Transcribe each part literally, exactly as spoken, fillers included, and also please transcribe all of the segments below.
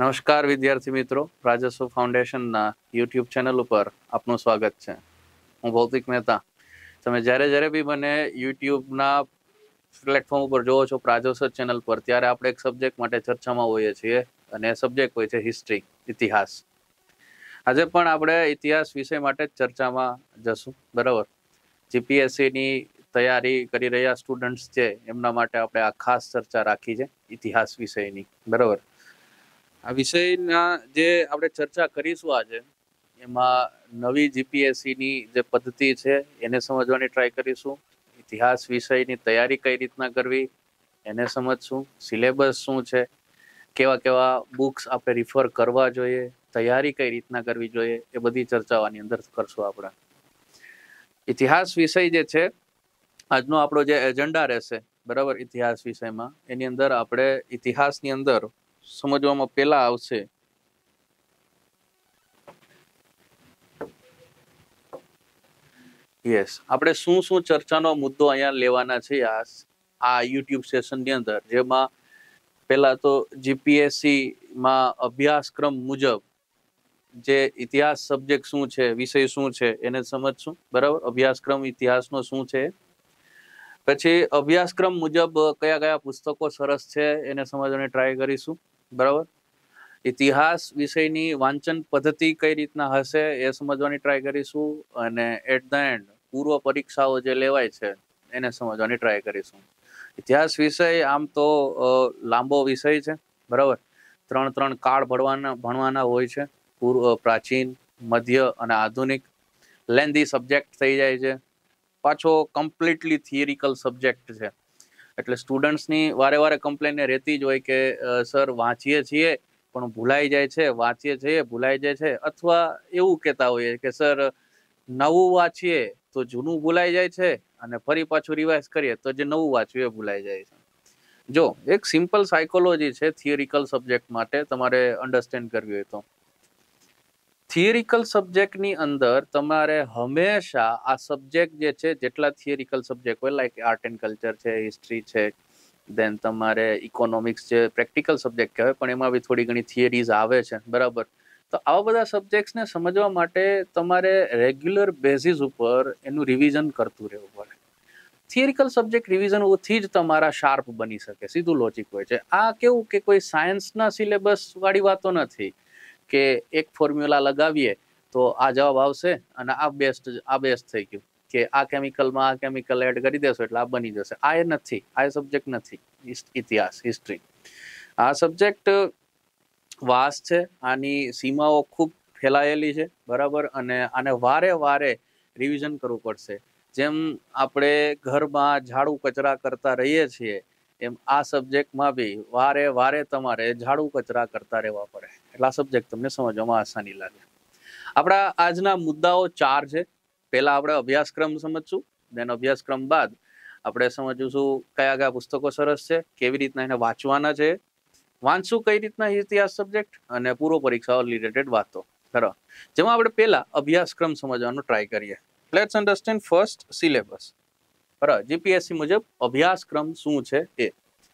નમસ્કાર વિદ્યાર્થી મિત્રો, રાજસ્વ ફાઉન્ડેશનના યુટ્યુબ ચેનલ ઉપર આપનું સ્વાગત છે. હું ભૌતિક મહેતા. તમે જ્યારે જ્યારે બી મને યુટ્યુબના પ્લેટફોર્મ ઉપર જોવો છો પ્રાજોસર ચેનલ પર, ત્યારે આપણે એક સબ્જેક્ટ માટે ચર્ચામાં હોઈએ છીએ અને એ સબ્જેક્ટ હોય છે હિસ્ટ્રી, ઇતિહાસ. આજે પણ આપણે ઇતિહાસ વિષય માટે જ ચર્ચામાં જશું, બરાબર. જીપીએસસીની તૈયારી કરી રહ્યા સ્ટુડન્ટ્સ છે એમના માટે આપણે આ ખાસ ચર્ચા રાખી છે ઇતિહાસ વિષયની, બરાબર. આ વિષયના જે આપણે ચર્ચા કરીશું આજે, એમાં નવી જીપીએસસીની જે પદ્ધતિ છે એને સમજવાની ટ્રાય કરીશું. ઇતિહાસ વિષયની તૈયારી કઈ રીતના કરવી એને સમજશું. સિલેબસ શું છે, કેવા કેવા બુક્સ આપણે રિફર કરવા જોઈએ, તૈયારી કઈ રીતના કરવી જોઈએ, એ બધી ચર્ચાઓની અંદર કરશું આપણે. ઇતિહાસ વિષય જે છે આજનો આપણો જે એજન્ડા રહેશે, બરાબર, ઇતિહાસ વિષયમાં, એની અંદર આપણે ઇતિહાસની અંદર સમજવામાં પહેલા આવશે યસ આપણે શું શું ચર્ચાનો મુદ્દો અહીંયા લેવાના છે આ આ યુટ્યુબ સેશનની અંદર, જેમાં પહેલા તો જીપીએસસી માં અભ્યાસક્રમ મુજબ જે ઇતિહાસ સબ્જેક્ટ શું છે, વિષય શું છે એને સમજશું, બરાબર. અભ્યાસક્રમ ઇતિહાસનો શું છે, પછી અભ્યાસક્રમ મુજબ કયા કયા પુસ્તકો સરસ છે એને સમજવાની ટ્રાય કરીશું, બરાબર. ઇતિહાસ વિષયની વાંચન પદ્ધતિ કઈ રીતના હશે એ સમજવાની ટ્રાય કરીશું, અને એટ ધ એન્ડ પૂર્વ પરીક્ષાઓ જે લેવાય છે એને સમજવાની ટ્રાય કરીશું. ઇતિહાસ વિષય આમ તો લાંબો વિષય છે, બરાબર. ત્રણ ત્રણ કાળ ભણવાના ભણવાના હોય છે, પૂર્વ, પ્રાચીન, મધ્ય અને આધુનિક. લેન્ધી સબ્જેક્ટ થઈ જાય છે, પાછો કમ્પ્લીટલી થિયરિકલ સબ્જેક્ટ છે. એટલે સ્ટુડન્ટ્સની વારે વારે કમ્પ્લેન રહેતી જ હોય કે સર વાંચીએ છીએ પણ ભૂલાઈ જાય છે, વાંચીએ છીએ ભૂલાઈ જાય છે, અથવા એવું કહેતા હોઈએ કે સર નવું વાંચીએ તો જૂનું ભૂલાઈ જાય છે, અને ફરી પાછું રિવાઇઝ કરીએ તો જે નવું વાંચ્યું એ ભૂલાઈ જાય છે. જો એક સિમ્પલ સાયકોલોજી છે થિયરિકલ સબ્જેક્ટ માટે, તમારે અન્ડરસ્ટેન્ડ કરવી હોય તો. થિયરિકલ સબ્જેક્ટની અંદર તમારે હંમેશા આ સબ્જેક્ટ જે છે, જેટલા થિયરિકલ સબ્જેક્ટ હોય, લાઈક આર્ટ એન્ડ કલ્ચર છે, હિસ્ટ્રી છે, દેન તમારે ઇકોનોમિક્સ જે પ્રેક્ટિકલ સબ્જેક્ટ કહેવાય પણ એમાં બી થોડી ઘણી થિયરીઝ આવે છે, બરાબર. તો આવા બધા સબ્જેક્ટ્સને સમજવા માટે તમારે રેગ્યુલર બેઝિસ ઉપર એનું રિવિઝન કરતું રહેવું પડે. થિયરિકલ સબ્જેક્ટ રિવિઝનથી જ તમારા શાર્પ બની શકે, સીધું લોજિક હોય છે. આ કેવું કે કોઈ સાયન્સના સિલેબસ વાળી વાતો નથી કે એક ફોર્મ્યુલા લગાવીએ તો આ જવાબ આવશે અને આ બેસ્ટ આ બેસ્ટ થઈ ગયું, કે આ કેમિકલમાં આ કેમિકલ એડ કરી દેશો એટલે આ બની જશે. આ એ નથી, આ સબ્જેક્ટ નથી ઇતિહાસ, હિસ્ટ્રી. આ સબ્જેક્ટ વાસ્ટ છે, આની સીમાઓ ખૂબ ફેલાયેલી છે, બરાબર. અને આને વારે વારે રિવિઝન કરવું પડશે. જેમ આપણે ઘરમાં ઝાડુ કચરા કરતા રહીએ છીએ, એમ આ સબ્જેક્ટમાં બી વારે વારે તમારે ઝાડુ કચરા કરતા રહેવા પડે, એટલે આ સબ્જેક્ટ તમને સમજવામાં આસાની લાગે. આપણા આજના મુદ્દાઓ ચાર છે. પહેલા આપણે અભ્યાસક્રમ સમજશું, દેન અભ્યાસક્રમ બાદ આપણે સમજીશું કયા કયા પુસ્તકો સરસ છે, કેવી રીતના એને વાંચવાના છે, વાંચશું કઈ રીતના ઇતિહાસ સબ્જેક્ટ, અને પૂર્વ પરીક્ષાઓ રિલેટેડ વાતો, બરાબર. જેમાં આપણે પહેલા અભ્યાસક્રમ સમજવાનો ટ્રાય કરીએ. લેટ્સ અન્ડરસ્ટેન્ડ ફર્સ્ટ સિલેબસ, બરાબર. જીપીએસસી મુજબ અભ્યાસક્રમ શું છે એ.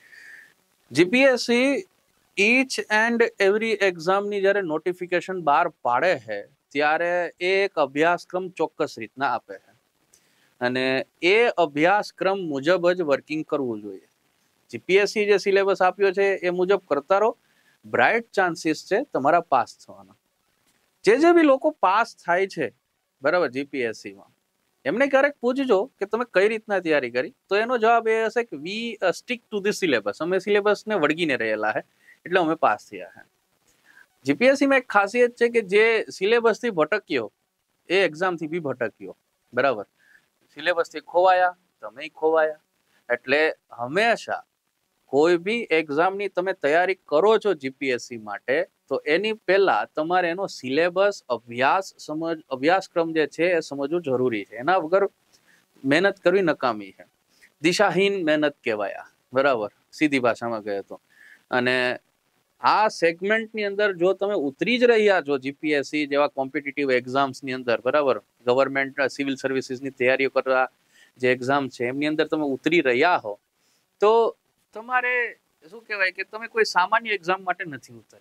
જીપીએસસી ઈચ એન્ડ એવરી એક્ઝામની જ્યારે નોટિફિકેશન બહાર પાડે છે ત્યારે એ એક અભ્યાસક્રમ ચોક્કસ રીતના આપે છે, અને એ અભ્યાસક્રમ મુજબ જ વર્કિંગ કરવું જોઈએ. જીપીએસસી જે સિલેબસ આપ્યો છે એ મુજબ કરતા રહો, બ્રાઇટ ચાન્સીસ છે તમારા પાસ થવાના. જે જે બી લોકો પાસ થાય છે, બરાબર, જીપીએસસીમાં, એમને ક્યારેક પૂછજો કે તમે કઈ રીતના તૈયારી કરી, તો એનો જવાબ એ હશે કે we stick to the syllabus, અમે સિલેબસને વળગીને રહેલા છે એટલે અમે પાસ થયા છે. જીપીએસસીમાં એક ખાસિયત છે કે જે સિલેબસથી ભટક્યો એ એક્ઝામથી બી ભટક્યો, બરાબર. સિલેબસથી ખોવાયા, તમે ખોવાયા. એટલે હંમેશા કોઈ બી એક્ઝામની તમે તૈયારી કરો છો જીપીએસસી માટે, તો એની પહેલા તમારે એનો સિલેબસ, અભ્યાસ સમજ અભ્યાસક્રમ જે છે એ સમજવું જરૂરી છે. એના વગર મહેનત કરવી નકામી છે, દિશાહીન મહેનત કહેવાય, બરાબર, સીધી ભાષામાં કહે તો. અને આ સેગમેન્ટની અંદર જો તમે ઉતરી જ રહ્યા છો જીપીએસસી જેવા કોમ્પિટિટિવ એક્ઝામ્સની અંદર, બરાબર, ગવર્મેન્ટ સિવિલ સર્વિસીસની તૈયારીઓ કરવા જે એક્ઝામ છે એમની અંદર તમે ઉતરી રહ્યા હો, તો તમારે શું કહેવાય કે તમે કોઈ સામાન્ય એક્ઝામ માટે નથી ઉતર્યા,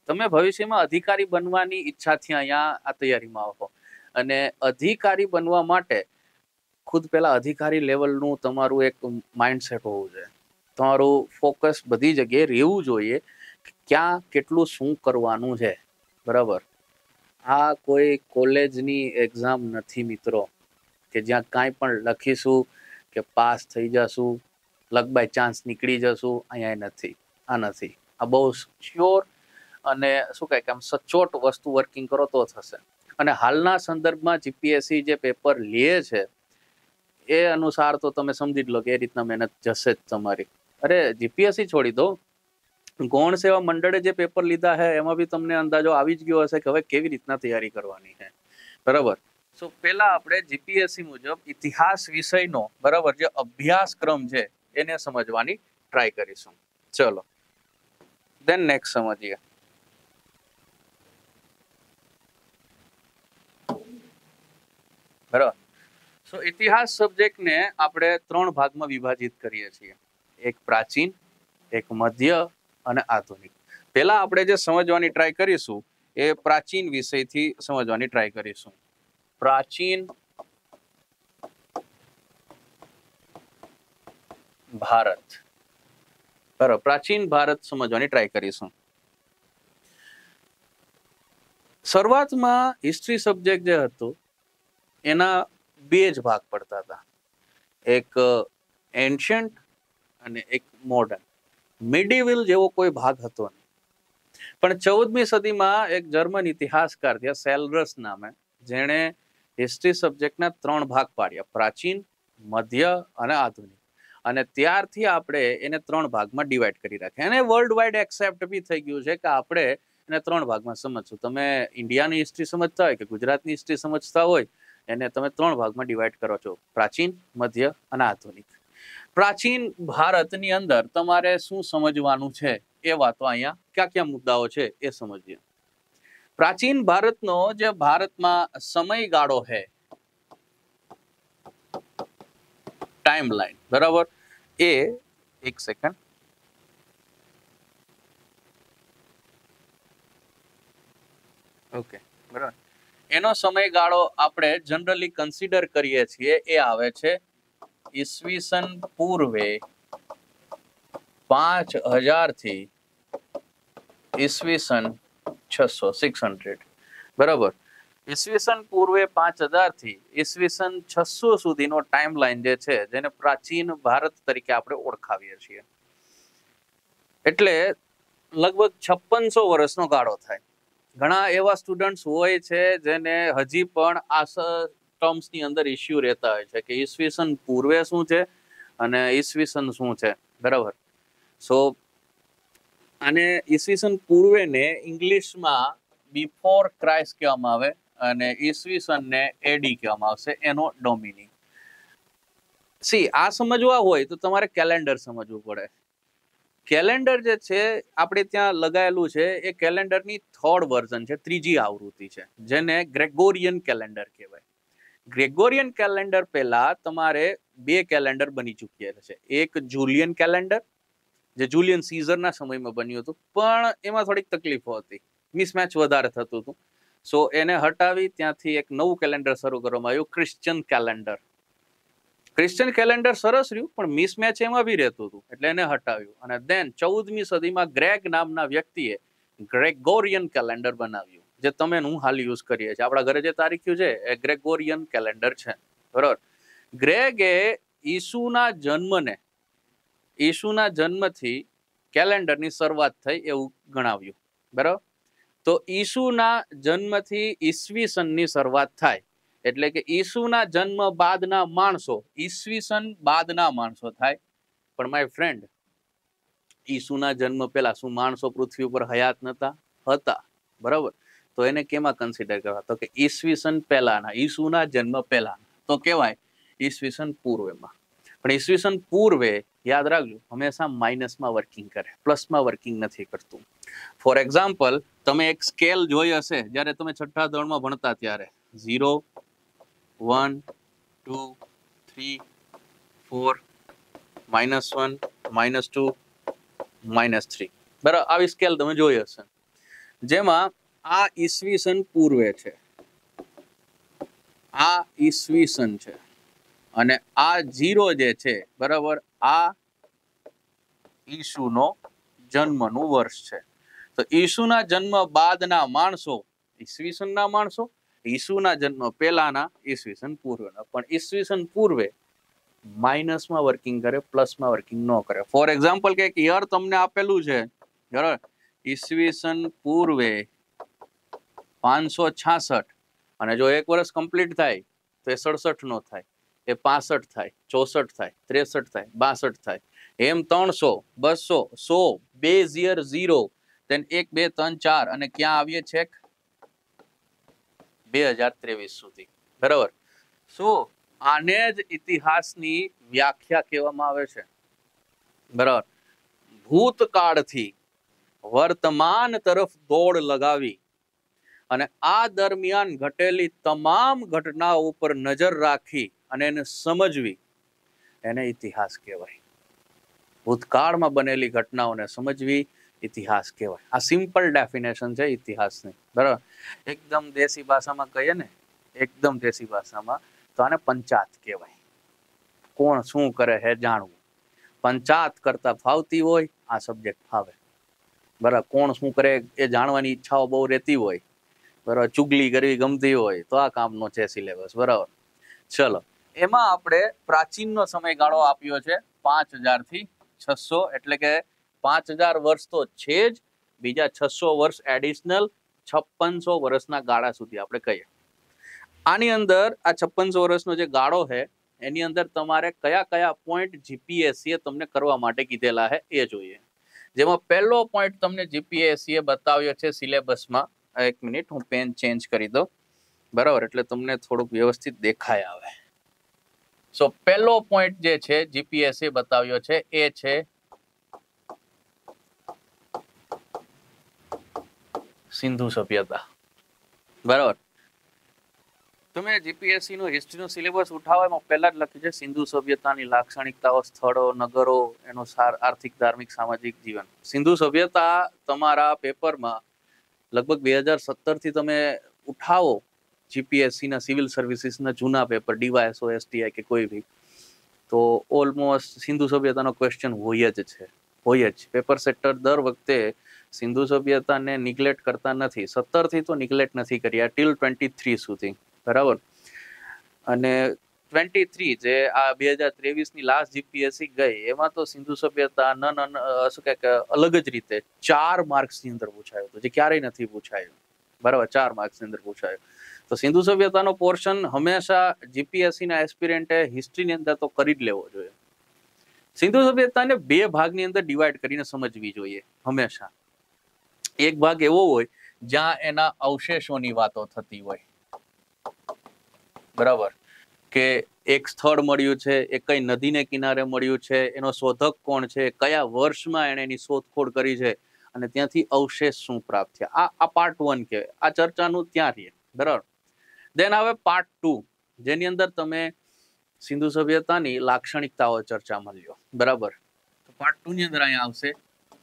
તમે ભવિષ્યમાં અધિકારી બનવાની ઈચ્છાથી અહીંયા આ તૈયારીમાં આવો અને અધિકારી બનવા માટે ખુદ પહેલા અધિકારી લેવલનું તમારું એક માઇન્ડસેટ હોવું જોઈએ. તમારું ફોકસ બધી જગ્યાએ રહેવું જોઈએ કે ક્યાં કેટલું શું કરવાનું છે. બરાબર, આ કોઈ કોલેજની એક્ઝામ નથી મિત્રો કે જ્યાં કાંઈ પણ લખીશું કે પાસ થઈ જશું, લક બાય ચાન્સ નીકળી જશું. અહીંયા નથી, આ નથી. આ બહુ શ્યોર અને શું કહે કે આમ સચોટ વસ્તુ વર્કિંગ કરો તો થશે. અને હાલના સંદર્ભમાં જીપીએસસી જે પેપર લે છે એ અનુસાર તો તમે સમજી જ લો કે એ રીતના મહેનત જશે જ તમારી. અરે જીપીએસસી છોડી દો, ગૌણ સેવા મંડળે જે પેપર લીધા છે એમાં બી તમને અંદાજો આવી જ ગયો હશે કે હવે કેવી રીતના તૈયારી કરવાની છે. બરાબર, સો પહેલા આપણે જીપીએસસી મુજબ ઇતિહાસ વિષયનો બરાબર જે અભ્યાસક્રમ છે એને સમજવાની ટ્રાય કરીશું. ચલો દેન નેક્સ્ટ સમજીએ. બરાબર, સો ઇતિહાસ સબ્જેક્ટને આપણે ત્રણ ભાગમાં વિભાજિત કરીએ છીએ. એક પ્રાચીન, એક મધ્ય અને આધુનિક. પહેલા આપણે જે સમજવાની ટ્રાય કરીશું એ પ્રાચીન વિષયથી સમજવાની ટ્રાય કરીશું. પ્રાચીન ભારત. બરાબર, પ્રાચીન ભારત સમજવાની ટ્રાય કરીશું. શરૂઆતમાં હિસ્ટ્રી સબ્જેક્ટ જે હતું એના બે જ ભાગ પડતા હતા, એક એન્શન્ટ અને એક મોડર્ન. મિડિવલ જેવો કોઈ ભાગ હતો નહીં. પણ ચૌદમી સદીમાં એક જર્મન ઇતિહાસકાર થયા સેલરસ નામે, જેણે હિસ્ટ્રી સબ્જેક્ટના ત્રણ ભાગ પાડ્યા, પ્રાચીન, મધ્ય અને આધુનિક. અને ત્યારથી આપણે એને ત્રણ ભાગમાં ડિવાઈડ કરી રાખ્યા. એને વર્લ્ડ વાઇડ એક્સેપ્ટ બી થઈ ગયું છે કે આપણે એને ત્રણ ભાગમાં સમજશું. તમે ઇન્ડિયાની હિસ્ટ્રી સમજતા હોય કે ગુજરાતની હિસ્ટ્રી સમજતા હોય, એને તમે ત્રણ ભાગમાં ડિવાઈડ કરો છો, પ્રાચીન, મધ્ય અને આધુનિક. પ્રાચીન ભારતની અંદર તમારે શું સમજવાનું છે એ વાતો અહીંયા ક્યાં ક્યાં મુદ્દાઓ છે એ સમજીએ. પ્રાચીન ભારતનો જે ભારતમાં સમયગાળો છે, ટાઈમ લાઈન, બરાબર, એ એક સેકન્ડ ઓકે બરાબર, એનો સમયગાળો આપણે જનરલી કન્સિડર કરીએ છીએ એ આવે છે ઈસવીસન પૂર્વે પાંચ હજાર થી ઈસવીસન છસો સિક્સ હંડ્રેડ. બરાબર, ઈસવીસન પૂર્વે પાંચ હજાર થી ઈસવીસન છસો સુધીનો ટાઈમ લાઈન જે છે જેને પ્રાચીન ભારત તરીકે આપણે ઓળખાવીએ છીએ. એટલે લગભગ છપ્પનસો વર્ષનો ગાળો થાય. ઘણા એવા સ્ટુડન્ટ્સ હોય છે જેને હજી પણ આ ટર્મ્સની અંદર ઇસ્યુ રહેતા હોય છે કે ઈસવીસન પૂર્વે શું છે અને ઈસવીસન શું છે. બરાબર, સો આને ઈસવીસન પૂર્વેને ઇંગ્લિશમાં બિફોર ક્રાઇસ્ટ કહેવામાં આવે અને ઈસવીસનને એડી કહેવામાં આવશે, એનો ડોમિની. સી આ સમજવા હોય તો તમારે કેલેન્ડર સમજવું પડે. કેલેન્ડર જે છે આપણે ત્યાં લગાયેલું છે એ કેલેન્ડરની થર્ડ વર્ઝન છે, ત્રીજી આવૃત્તિ છે, જેને ગ્રેગોરિયન કેલેન્ડર કહેવાય. ગ્રેગોરિયન કેલેન્ડર પહેલા તમારે બે કેલેન્ડર બની ચૂક્યા છે. એક જુલિયન કેલેન્ડર જે જુલિયન સીઝરના સમયમાં બન્યું હતું, પણ એમાં થોડીક તકલીફો હતી, મિસમેચ વધારે થતું હતું. સો એને હટાવી ત્યાંથી એક નવું કેલેન્ડર શરૂ કરવામાં આવ્યું, ક્રિશ્ચિયન કેલેન્ડર. ક્રિશ્ચિયન કેલેન્ડર સરસ રહ્યું પણ મિસમેચ એમાં બી રહેતું હતું, એટલે એને હટાવ્યું. અને દેન ચૌદમી સદીમાં ગ્રેગ નામના વ્યક્તિએ ગ્રેગોરિયન કેલેન્ડર બનાવ્યું, જે તમે હું હાલ યુઝ કરીએ છીએ. આપણા ઘરે જે તારીખ્યું છે એ ગ્રેગોરિયન કેલેન્ડર છે. બરોબર, ગ્રેગે ઈસુના જન્મને ઈસુના જન્મથી કેલેન્ડરની શરૂઆત થઈ એવું ગણાવ્યું. બરાબર, તો ઈસુના જન્મથી ઈસવીસનની શરૂઆત થાય એટલે કે ઈસુના જન્મ બાદના માણસો ઈસવીસન બાદના માણસો થાય. પણ માય ફ્રેન્ડ, ઈસુના જન્મ પહેલા શું માણસો પૃથ્વી ઉપર હયાત નતા? હતા. બરાબર, તો એને કેમાં કન્સિડર કરવા? તો કે ઈસવીસન પહેલાના, ઈસુના જન્મ પહેલાના, તો કેવાય ઈસવીસન પૂર્વેમાં. પણ ઈસવીસન પૂર્વે યાદ રાખજો હંમેશા માઇનસમાં વર્કિંગ કરે, પ્લસમાં વર્કિંગ નથી કરતું. ફોર એક્ઝામ્પલ, તમે એક સ્કેલ જોઈ હશે જ્યારે તમે છઠ્ઠા ધોરણમાં ભણતા ત્યારે, zero, one, two, three, four, minus one, minus two, minus three. બરાબર, આવી સ્કેલ તમે જોઈ હશે. જેમાં આ ઈસવીસન પૂર્વે છે, આ ઈસવીસન છે, અને આ જીરો જે છે બરાબર આ ઈસુનો જન્મનું વર્ષ છે. તો ઈસુના જન્મ બાદના માણસો ઈસવીસનના માણસો, ઈસુના જન્મ પહેલાના ઈસવીસન પૂર્વના. પણ ઈસવીસન પૂર્વે માઇનસમાં વર્કિંગ કરે, પ્લસમાં વર્કિંગ ન કરે. ફોર એક્ઝામ્પલ કે યર તમને આપેલું છે બરાબર, ઈસવીસન પૂર્વે પાંચસો છાસઠ, અને જો એક વર્ષ કમ્પ્લીટ થાય તો એ સડસઠ નો થાય, એ પાસઠ થાય, ચોસઠ થાય, ત્રેસઠ થાય, બાસઠ થાય, એમ ત્રણસો, બસો, સો, બેઝ યર ઝીરો, દેન એક બે ત્રણ ચાર, અને ક્યાં આવીએ છેક બે હજાર ત્રેવીસ સુધી. બરાબર. શું આને જ ઇતિહાસની વ્યાખ્યા કહેવામાં આવે છે. બરાબર. ભૂતકાળથી વર્તમાન તરફ દોડ લગાવી અને આ દરમિયાન ઘટેલી તમામ ઘટનાઓ ઉપર નજર રાખી અને એને સમજવી, એને ઇતિહાસ કહેવાય. ભૂતકાળમાં બનેલી ઘટનાઓને સમજવી ઇતિહાસ કહેવાય. આ સિમ્પલ ડેફિનેશન છે ઇતિહાસની. બરાબર. એકદમ દેશી ભાષામાં કહીએ ને, એકદમ દેશી ભાષામાં તો આને પંચાત કહેવાય. કોણ શું કરે હે જાણવું. પંચાત કરતા ફાવતી હોય આ સબ્જેક્ટ ફાવે. બરાબર. કોણ શું કરે એ જાણવાની ઈચ્છાઓ બહુ રહેતી હોય, બરાબર, ચુગલી કરવી ગમતી હોય તો આ કામનો છે સિલેબસ. બરાબર. ચલો, એમાં આપણે પ્રાચીનનો સમયગાળો આપ્યો છે પાંચ હજાર થી છસો, એટલે કે પાંચ હજાર વર્ષ તો છે જ, બીજા છસો વર્ષ એડિશનલ, છપ્પનસો વર્ષના ગાળા સુધી આપણે કહીએ. આની અંદર આ છપ્પનસો વર્ષનો જે ગાળો છે એની અંદર તમારે કયા કયા પોઈન્ટ જીપીએસસી તમને કરવા માટે કીધેલા છે એ જોઈએ. જેમાં પહેલો પોઈન્ટ તમને જીપીએસસી બતાવ્યો છે સિલેબસમાં. એક મિનિટ, હું પેન ચેન્જ કરી દઉં. બરાબર, એટલે તમને થોડુંક વ્યવસ્થિત દેખાય આવે. સો પહેલો પોઈન્ટ જે છે જીપીએસસી બતાવ્યો છે એ છે સિંધુ સભ્યતા. બરાબર. તમે જીપીએસસી નો હિસ્ટ્રી નો સિલેબસ ઉઠાવો એમાં પહેલા જ લખ્યું છે સિંધુ સભ્યતાની લાક્ષણિકતાઓ, સ્થળો, નગરો, એનો સાર, આર્થિક, ધાર્મિક, સામાજિક જીવન. સિંધુ સભ્યતા તમારા પેપરમાં લગભગ બે હજાર સત્તર થી તમે ઉઠાવો જીપીએસસી ના સિવિલ સર્વિસીસના જૂના પેપર, ડીવાયએસઓ, એસટીઆઈ કે કોઈ બી, તો ઓલમોસ્ટ સિંધુ સભ્યતાનો ક્વેશ્ચન હોય જ છે, હોય જ. પેપર સેટર દર વખતે સિંધુ સભ્યતાને નિગ્લેક્ટ કરતા નથી. સત્તર થી તો નિગ્લેક્ટ નથી કર્યા, ટીલ ટ્વેન્ટી થ્રી સુધી. બરાબર. અને ટ્વેન્ટી થ્રી જે આ બે હજાર ત્રેવીસ ની લાસ્ટ જીપીએસસી ગઈ એમાં તો સિંધુ સભ્યતા ન ન શું કે અલગ જ રીતે ચાર માર્ક્સ ની અંદર પૂછાયો હતો, જે ક્યારેય નથી પૂછાયું. બરાબર, ચાર માર્ક્સ ની અંદર પૂછાયું. તો સિંધુ સભ્યતાનો પોર્શન હંમેશા જીપીએસસી ના એસ્પિરન્ટે હિસ્ટ્રીની અંદર તો કરી જ લેવો જોઈએ. સિંધુ સભ્યતાને બે ભાગની અંદર ડિવાઈડ કરીને સમજવી જોઈએ હંમેશા. એક ભાગ એવો હોય જ્યાં એના અવશેષોની વાતો થતી હોય. બરાબર, કે એક સ્થળ મળ્યું છે, એ કઈ નદીને કિનારે મળ્યું છે, એનો શોધક કોણ છે, કયા વર્ષમાં એને એની શોધખોળ કરી છે, અને ત્યાંથી અવશેષ શું પ્રાપ્ત થયા. આ આ પાર્ટ વન કહેવાય. આ ચર્ચાનું ત્યાં રહીએ. બરાબર. દેન આવે પાર્ટ ટુ, જેની અંદર તમે સિંધુ સભ્યતાની લાક્ષણિકતાઓ ચર્ચામાં લ્યો. બરાબર. તો પાર્ટ ટુ ની અંદર અહીંયા આવશે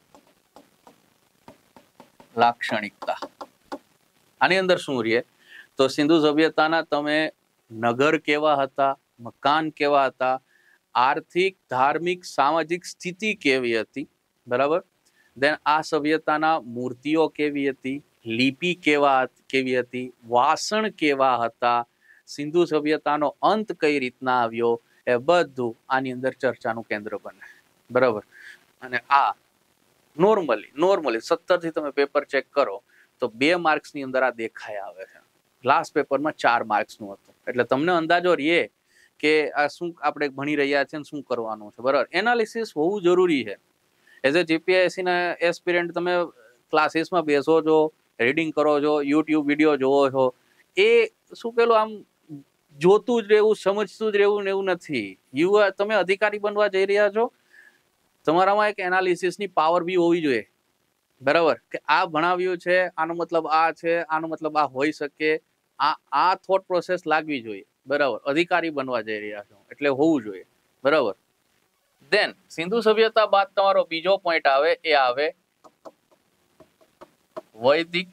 લાક્ષણિકતા. આની અંદર શું રહીએ તો સિંધુ સભ્યતાના તમે નગર કેવા હતા, મકાન કેવા હતા, આર્થિક, ધાર્મિક, સામાજિક સ્થિતિ કેવી હતી. બરાબર. દેન આ સભ્યતાના મૂર્તિઓ કેવી હતી, લિપિ કેવા કેવી હતી, વાસણ કેવા હતા, સિંધુ સભ્યતાનો અંત કઈ રીતના આવ્યો, એ બધું આની અંદર ચર્ચાનું કેન્દ્ર બને. બરાબર. અને આ નોર્મલી નોર્મલી સત્તર થી તમે પેપર ચેક કરો તો બે માર્ક્સ ની અંદર આ દેખાય આવે છે. લાસ્ટ પેપરમાં ચાર માર્ક્સ નું હતું. એટલે તમને અંદાજો રહીએ કે આ શું આપણે ભણી રહ્યા છીએ, શું કરવાનું છે. બરાબર. એનાલિસિસ હોવું જરૂરી છે. એઝ એ જીપીએસસી ના એસ્પિરન્ટ તમે ક્લાસીસમાં બેસો છો, રીડિંગ કરો છો, યુટ્યુબ વિડીયો જોવો છો, એ શું પેલું આમ જોતું જ રહેવું, સમજતું જ રહેવું ને એવું નથી. યુ તમે અધિકારી બનવા જઈ રહ્યા છો, તમારામાં એક એનાલિસિસની પાવર બી હોવી જોઈએ. બરાબર, કે આ ભણાવ્યું છે, આનો મતલબ આ છે, આનો મતલબ આ હોઈ શકે, આ આ થોટ પ્રોસેસ લાગવી જોઈએ. બરાબર. અધિકારી બનવા જઈ રહ્યા છો એટલે હોવું જોઈએ. બરાબર. દેન સિંધુ સભ્યતા બાદ તમારો બીજો પોઈન્ટ આવે, એ આવે વૈદિક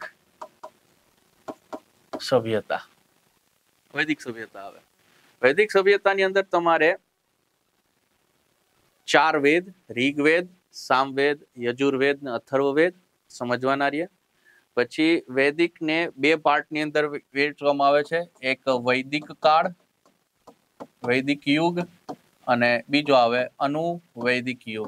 સભ્યતા. વૈદિક સભ્યતા આવે. વૈદિક સભ્યતાની અંદર તમારે ચાર વેદ, ઋગ્વેદ, સામવેદ, યજુર્વેદ ને અથર્વવેદ સમજવાના રહ્યા. પછી વૈદિક ને બે પાર્ટની અંદર વહેંચવામાં આવે છે. એક વૈદિક કાળ, વૈદિક યુગ, અને બીજો આવે અનુવૈદિક યુગ.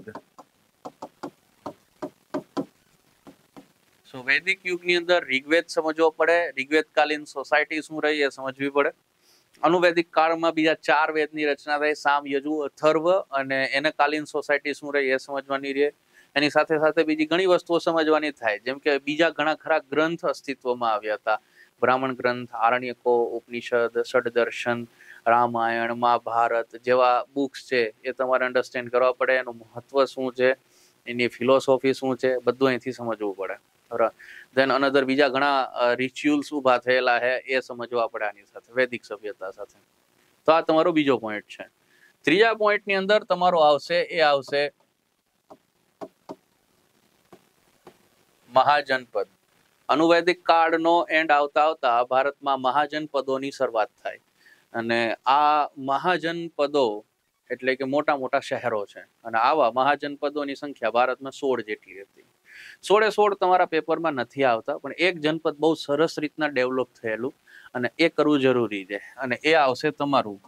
સો વૈદિક યુગની અંદર ઋગ્વેદ સમજવો પડે, ઋગ્વેદકાલીન સોસાયટી શું રહી એ સમજવી પડે. અનુવૈદિક કાળમાં બીજા ચાર વેદની રચના થઈ, સામ, યજુ, અથર્વ, અને એને કાલીન સોસાયટી શું રહી એ સમજવાની રહે. એની સાથે સાથે બીજી ઘણી વસ્તુઓ સમજવાની થાય, જેમ કે બીજા ઘણા ખરા ગ્રંથ અસ્તિત્વમાં આવ્યા હતા. બ્રાહ્મણ ગ્રંથ, આરણ્યકો, ઉપનિષદ, ષડદર્શન, રામાયણ, મહાભારત જેવા બુક્સ છે એ તમારે અન્ડરસ્ટેન્ડ કરવા પડે. એનું મહત્વ શું છે, એની ફિલોસોફી શું છે, બધું અહીંથી સમજવું પડે. બરાબર. દેન અનધર બીજા ઘણા રિચ્યુઅલ્સ ઊભા થયેલા છે એ સમજવા પડે આની સાથે, વૈદિક સભ્યતા સાથે. તો આ તમારો બીજો પોઈન્ટ છે. ત્રીજા પોઈન્ટની અંદર તમારો આવશે એ આવશે મહાજનપદ. અનુવૈદિક કાળનો એન્ડ આવતા આવતા ભારતમાં મહાજનપદોની શરૂઆત થાય. અને આ મહાજનપદો એટલે કે મોટા મોટા શહેરો છે. અને આવા મહાજનપદોની સંખ્યા ભારતમાં સોળ જેટલી હતી. સોળે સોળ તમારા પેપરમાં નથી આવતા, પણ એક જનપદ બહુ સરસ રીતના ડેવલપ થયેલું અને એ કરવું જરૂરી છે. અને એ આવશે તમારું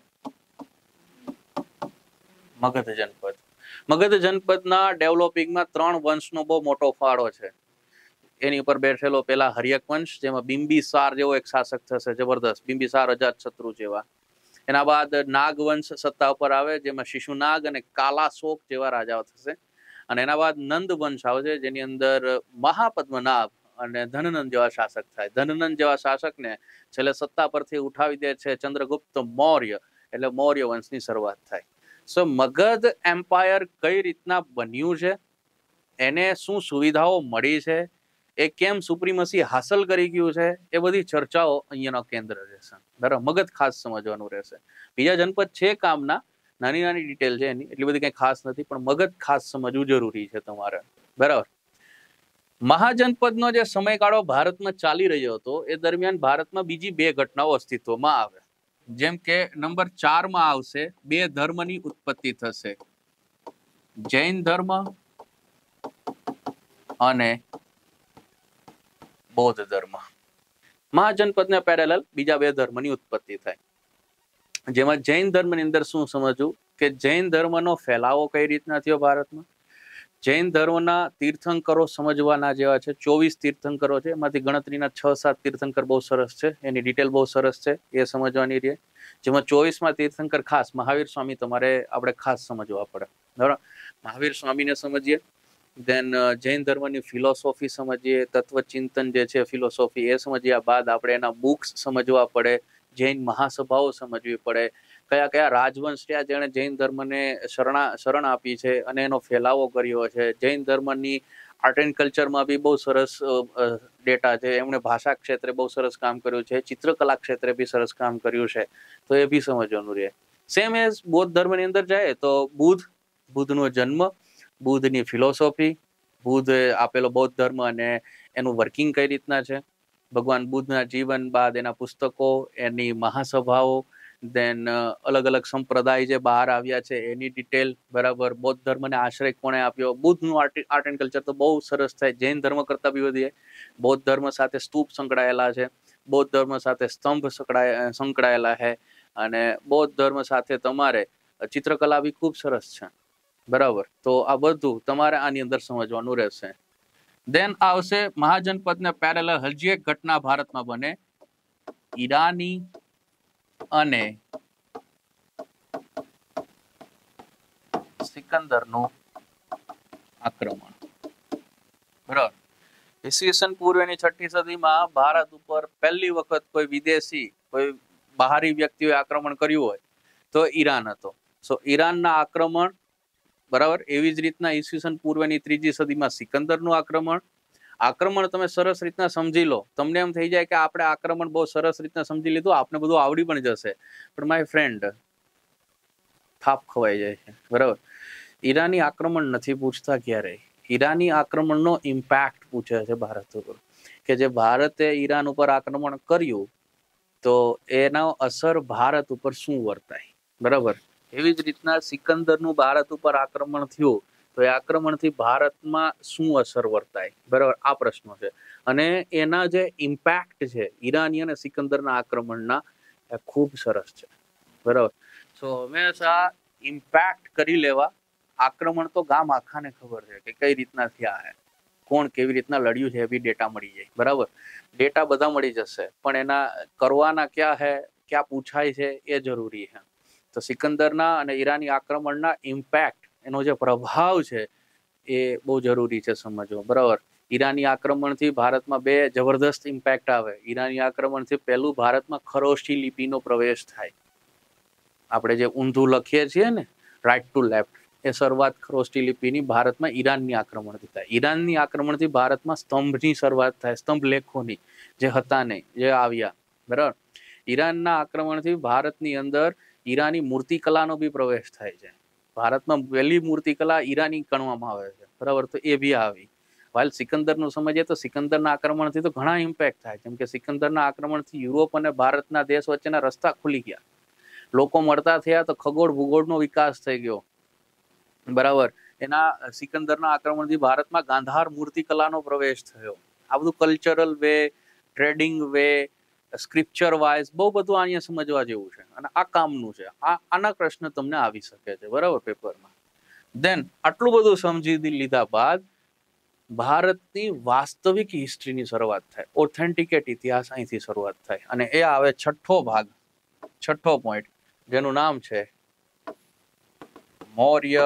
મગધ જનપદ. મગધ જનપદના ડેવલપિંગમાં ત્રણ વંશનો બહુ મોટો ફાળો છે. એની ઉપર બેઠેલો પેલા હર્યક વંશ, જેમાં બિંબિસાર જેવો એક શાસક થશે જબરદસ્ત, બિંબિસાર અજાતશત્રુ જેવા. એના બાદ નાગ વંશ સત્તા ઉપર આવે, જેમાં શિશુનાગ અને કાલાશોક જેવા રાજાઓ થશે. અને એના બાદ નંદ વંશ આવશે, જેની અંદર મહાપદ્મનાભ અને ધનનંદ જેવા શાસક થાય. ધનનંદ જેવા શાસકને છેલ્લે સત્તા પરથી ઉઠાવી દે છે ચંદ્રગુપ્ત મૌર્ય, એટલે મૌર્ય વંશની શરૂઆત થાય. સો મગધ એમ્પાયર કઈ રીતના બન્યું છે, એને શું સુવિધાઓ મળી છે, એ કેમ સુપ્રીમસી હાંસલ કરી ગયું છે, એ બધી ચર્ચાઓ અહીંયાનો કેન્દ્ર રહેશે. બરાબર. મગધ ખાસ સમજવાનું રહેશે. બીજા જનપદ છે કામના, નાની નાની ડિટેલ છે એની, એટલી બધી કઈ ખાસ નથી, પણ મગધ ખાસ સમજવું જરૂરી છે તમારે. બરાબર. મહાજનપદનો જે સમયગાળો ભારતમાં ચાલી રહ્યો હતો એ દરમિયાન ભારતમાં બીજી બે ઘટનાઓ અસ્તિત્વમાં આવે. જેમ કે નંબર ચાર માં આવશે બે ધર્મની ઉત્પત્તિ થશે, જૈન ધર્મ અને બૌદ્ધ ધર્મ. મહાજનપદને પેરેલલ બીજા બે ધર્મની ઉત્પત્તિ થાય, જેમાં જૈન ધર્મની અંદર શું સમજવું કે જૈન ધર્મનો ફેલાવો કઈ રીતના થયો ભારતમાં. જૈન ધર્મના તીર્થંકરો સમજવાના જેવા છે. ચોવીસ તીર્થંકરો છે, એમાંથી ગણતરીના છ સાત તીર્થંકર બહુ સરસ છે, એની ડિટેલ બહુ સરસ છે, એ સમજવાની રહે. જેમાં ચોવીસમાં તીર્થંકર ખાસ મહાવીર સ્વામી તમારે આપણે ખાસ સમજવા પડે. બરાબર. મહાવીર સ્વામીને સમજીએ, દેન જૈન ધર્મની ફિલોસોફી સમજીએ, તત્વચિંતન જે છે ફિલોસોફી એ સમજ્યા બાદ આપણે એના બુક્સ સમજવા પડે, જૈન મહાસભાઓ સમજવી પડે, કયા કયા રાજવંશ રહ્યા જેણે જૈન ધર્મને શરણા શરણ આપી છે અને એનો ફેલાવો કર્યો છે. જૈન ધર્મની આર્ટ એન્ડ કલ્ચરમાં બી બહુ સરસ ડેટા છે, એમણે ભાષા ક્ષેત્રે બહુ સરસ કામ કર્યું છે, ચિત્રકલા ક્ષેત્રે બી સરસ કામ કર્યું છે, તો એ બી સમજવાનું રહે. સેમ એઝ બૌદ્ધ ધર્મની અંદર જાય તો બુદ્ધ, બુદ્ધનો જન્મ, બુદ્ધની ફિલોસોફી, બુદ્ધ આપેલો બૌદ્ધ ધર્મ અને એનું વર્કિંગ કઈ રીતના છે, ભગવાન બુદ્ધના જીવન બાદ એના પુસ્તકો, એની મહાસભાઓ, દેન અલગ અલગ સંપ્રદાય જે બહાર આવ્યા છે એની ડિટેલ. બરાબર. બૌદ્ધ ધર્મને આશ્રય કોણે આપ્યો, બુદ્ધનું આર્ટ આર્ટ એન્ડ કલ્ચર તો બહુ સરસ થાય, જૈન ધર્મ કરતા બી વધીએ. બૌદ્ધ ધર્મ સાથે સ્તૂપ સંકળાયેલા છે, બૌદ્ધ ધર્મ સાથે સ્તંભ સંકળાયેલા છે, અને બૌદ્ધ ધર્મ સાથે તમારે ચિત્રકલા બી ખૂબ સરસ છે. બરાબર. તો આ બધું તમારે આની અંદર સમજવાનું રહેશે. દેન આવશે મહાજનપદને પેરેલલ હજી એક ઘટના ભારતમાં બને, ઈરાની અને સિકંદરનું આક્રમણ. બરાબર. ઈસવીસન પૂર્વેની છઠ્ઠી સદીમાં ભારત ઉપર પહેલી વખત કોઈ વિદેશી, કોઈ બહારી વ્યક્તિઓએ આક્રમણ કર્યું હોય તો ઈરાન હતો. સો ઈરાનના આક્રમણ. બરાબર. એવી જ રીતના ઈસવીસન પૂર્વેની ત્રીજી સદીમાં સિકંદરનું આક્રમણ. આક્રમણ તમે સરસ રીતના સમજી લો, તમને એમ થઈ જાય કે આપણે આક્રમણ બહુ સરસ રીતના સમજી લીધું, આપને બધું આવડી પણ જશે, પણ માય ફ્રેન્ડ થાપ ખવાઈ જાય છે. બરાબર. ઈરાની આક્રમણ નથી પૂછતા ક્યારેય, ઈરાની આક્રમણનો ઇમ્પેક્ટ પૂછે છે ભારત ઉપર, કે જે ભારતે ઈરાન ઉપર આક્રમણ કર્યું તો એનો અસર ભારત ઉપર શું વર્તાય, બરાબર. એવી જ રીતના સિકંદરનું ભારત ઉપર આક્રમણ થયું તો એ આક્રમણથી ભારતમાં શું અસર વર્તાય, બરાબર. આ પ્રશ્નો છે અને એના જે ઇમ્પેક્ટ છે ઈરાની અને સિકંદરના આક્રમણના એ ખૂબ સરસ છે, બરાબર. સો હંમેશા ઇમ્પેક્ટ કરી લેવા. આક્રમણ તો ગામ આખાને ખબર છે કે કઈ રીતના થયા છે, કોણ કેવી રીતના લડ્યું છે, એ બી ડેટા મળી જાય, બરાબર. ડેટા બધા મળી જશે પણ એના કરવાના ક્યાં હે, ક્યાં પૂછાય છે એ જરૂરી છે. તો સિકંદરના અને ઈરાની આક્રમણના ઇમ્પેક્ટ, એનો જે પ્રભાવ છે એ બહુ જરૂરી છે સમજવો, બરાબર. ઈરાની આક્રમણથી ભારતમાં બે જબરદસ્ત ઇમ્પેક્ટ આવે. ઈરાની આક્રમણથી પહેલું ભારતમાં ખરોષ્ઠી લિપિનો પ્રવેશ થાય. આપણે જે ઊંધું લખીએ છીએ ને, રાઈટ ટુ લેફ્ટ, એ શરૂઆત ખરોષ્ઠી લિપિની ભારતમાં ઈરાનની આક્રમણથી થાય. ઈરાનની આક્રમણથી ભારતમાં સ્તંભની શરૂઆત થાય, સ્તંભ લેખોની, જે હતા નહીં, જે આવ્યા, બરાબર. ઈરાનના આક્રમણથી ભારતની અંદર ઈરાની મૂર્તિકલાનો બી પ્રવેશ થાય છે. ભારતમાં પહેલી મૂર્તિકલા ઈરાની ગણવામાં આવે છે, બરાબર. તો એ બી આવી. વાઇલ સિકંદરનું સમજીએ તો સિકંદરના આક્રમણથી તો ઘણા ઇમ્પેક્ટ થાય, જેમ કે સિકંદરના આક્રમણથી યુરોપ અને ભારતના દેશ વચ્ચેના રસ્તા ખુલી ગયા, લોકો મળતા થયા, તો ખગોળ ભૂગોળનો વિકાસ થઈ ગયો, બરાબર. એના સિકંદરના આક્રમણથી ભારતમાં ગાંધાર મૂર્તિકલાનો પ્રવેશ થયો. આ બધું cultural way, trading way, scripture wise બહુ બધું અહીંયા સમજવા જેવું છે અને આ કામનું છે. આ આના પ્રશ્ન તમને આવી શકે છે, બરાબર, પેપરમાં. દેન આટલું બધું સમજી લીધા બાદ ભારતની વાસ્તવિક હિસ્ટ્રીની શરૂઆત થાય, ઓથેન્ટિકેટ ઇતિહાસ અહીંથી શરૂઆત થાય અને એ આવે છઠ્ઠો ભાગ, છઠ્ઠો પોઈન્ટ, જેનું નામ છે મૌર્ય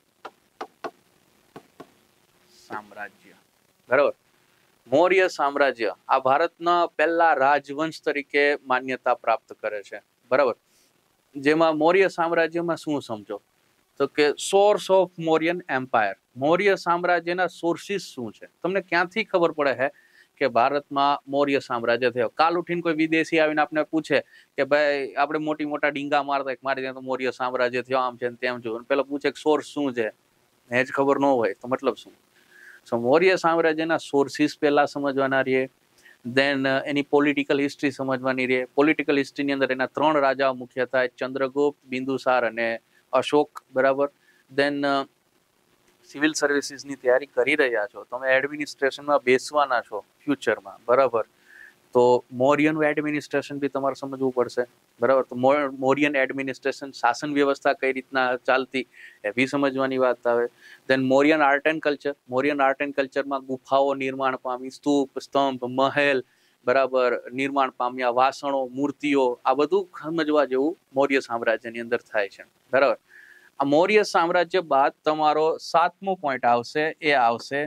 સામ્રાજ્ય, બરાબર. મૌર્ય સામ્રાજ્ય આ ભારતના પહેલા રાજવંશ તરીકે માન્યતા પ્રાપ્ત કરે છે, બરાબર. જેમાં મૌર્ય સામ્રાજ્યમાં શું સમજો તો કે source of Mauryan empire. Maurya સામ્રાજ્યના સોર્સિસ શું છે, તમને ક્યાંથી ખબર પડે છે કે ભારતમાં મૌર્ય સામ્રાજ્ય થયો. કાલ ઉઠીને કોઈ વિદેશી આવીને આપણે પૂછે કે ભાઈ આપણે મોટી મોટા ડીંગા મારતા મારી ત્યાં તો મૌર્ય સામ્રાજ્ય થયો, આમ છે તેમ છે, પેલો પૂછે સોર્સ શું છે, એ જ ખબર ન હોય તો મતલબ શું. સો મૌર્ય સામ્રાજ્યના સોર્સિસ પહેલા સમજવાના રહીએ. દેન એની પોલિટિકલ હિસ્ટ્રી સમજવાની રહે. પોલિટિકલ હિસ્ટ્રીની અંદર એના ત્રણ રાજાઓ મુખ્ય થાય, ચંદ્રગુપ્ત, બિંદુસાર અને અશોક, બરાબર. દેન સિવિલ સર્વિસીસની તૈયારી કરી રહ્યા છો, તમે એડમિનિસ્ટ્રેશનમાં બેસવાના છો ફ્યુચરમાં, બરાબર. તો મૌર્યનું એડમિનિસ્ટ્રેશન બી તમારે સમજવું પડશે, બરાબર. તો મૌર્યન એડમિનિસ્ટ્રેશન, શાસન વ્યવસ્થા કઈ રીતના ચાલતી એ બી સમજવાની વાત આવે. Then Mauryan art and culture. Mauryan art and કલ્ચરમાં ગુફાઓ નિર્માણ પામી, સ્તૂપ, સ્તંભ, મહેલ, બરાબર, નિર્માણ પામ્યા, વાસણો, મૂર્તિઓ, આ બધું સમજવા જેવું મૌર્ય સામ્રાજ્યની અંદર થાય છે, બરાબર. આ મૌર્ય સામ્રાજ્ય બાદ તમારો સાતમો પોઈન્ટ આવશે, એ આવશે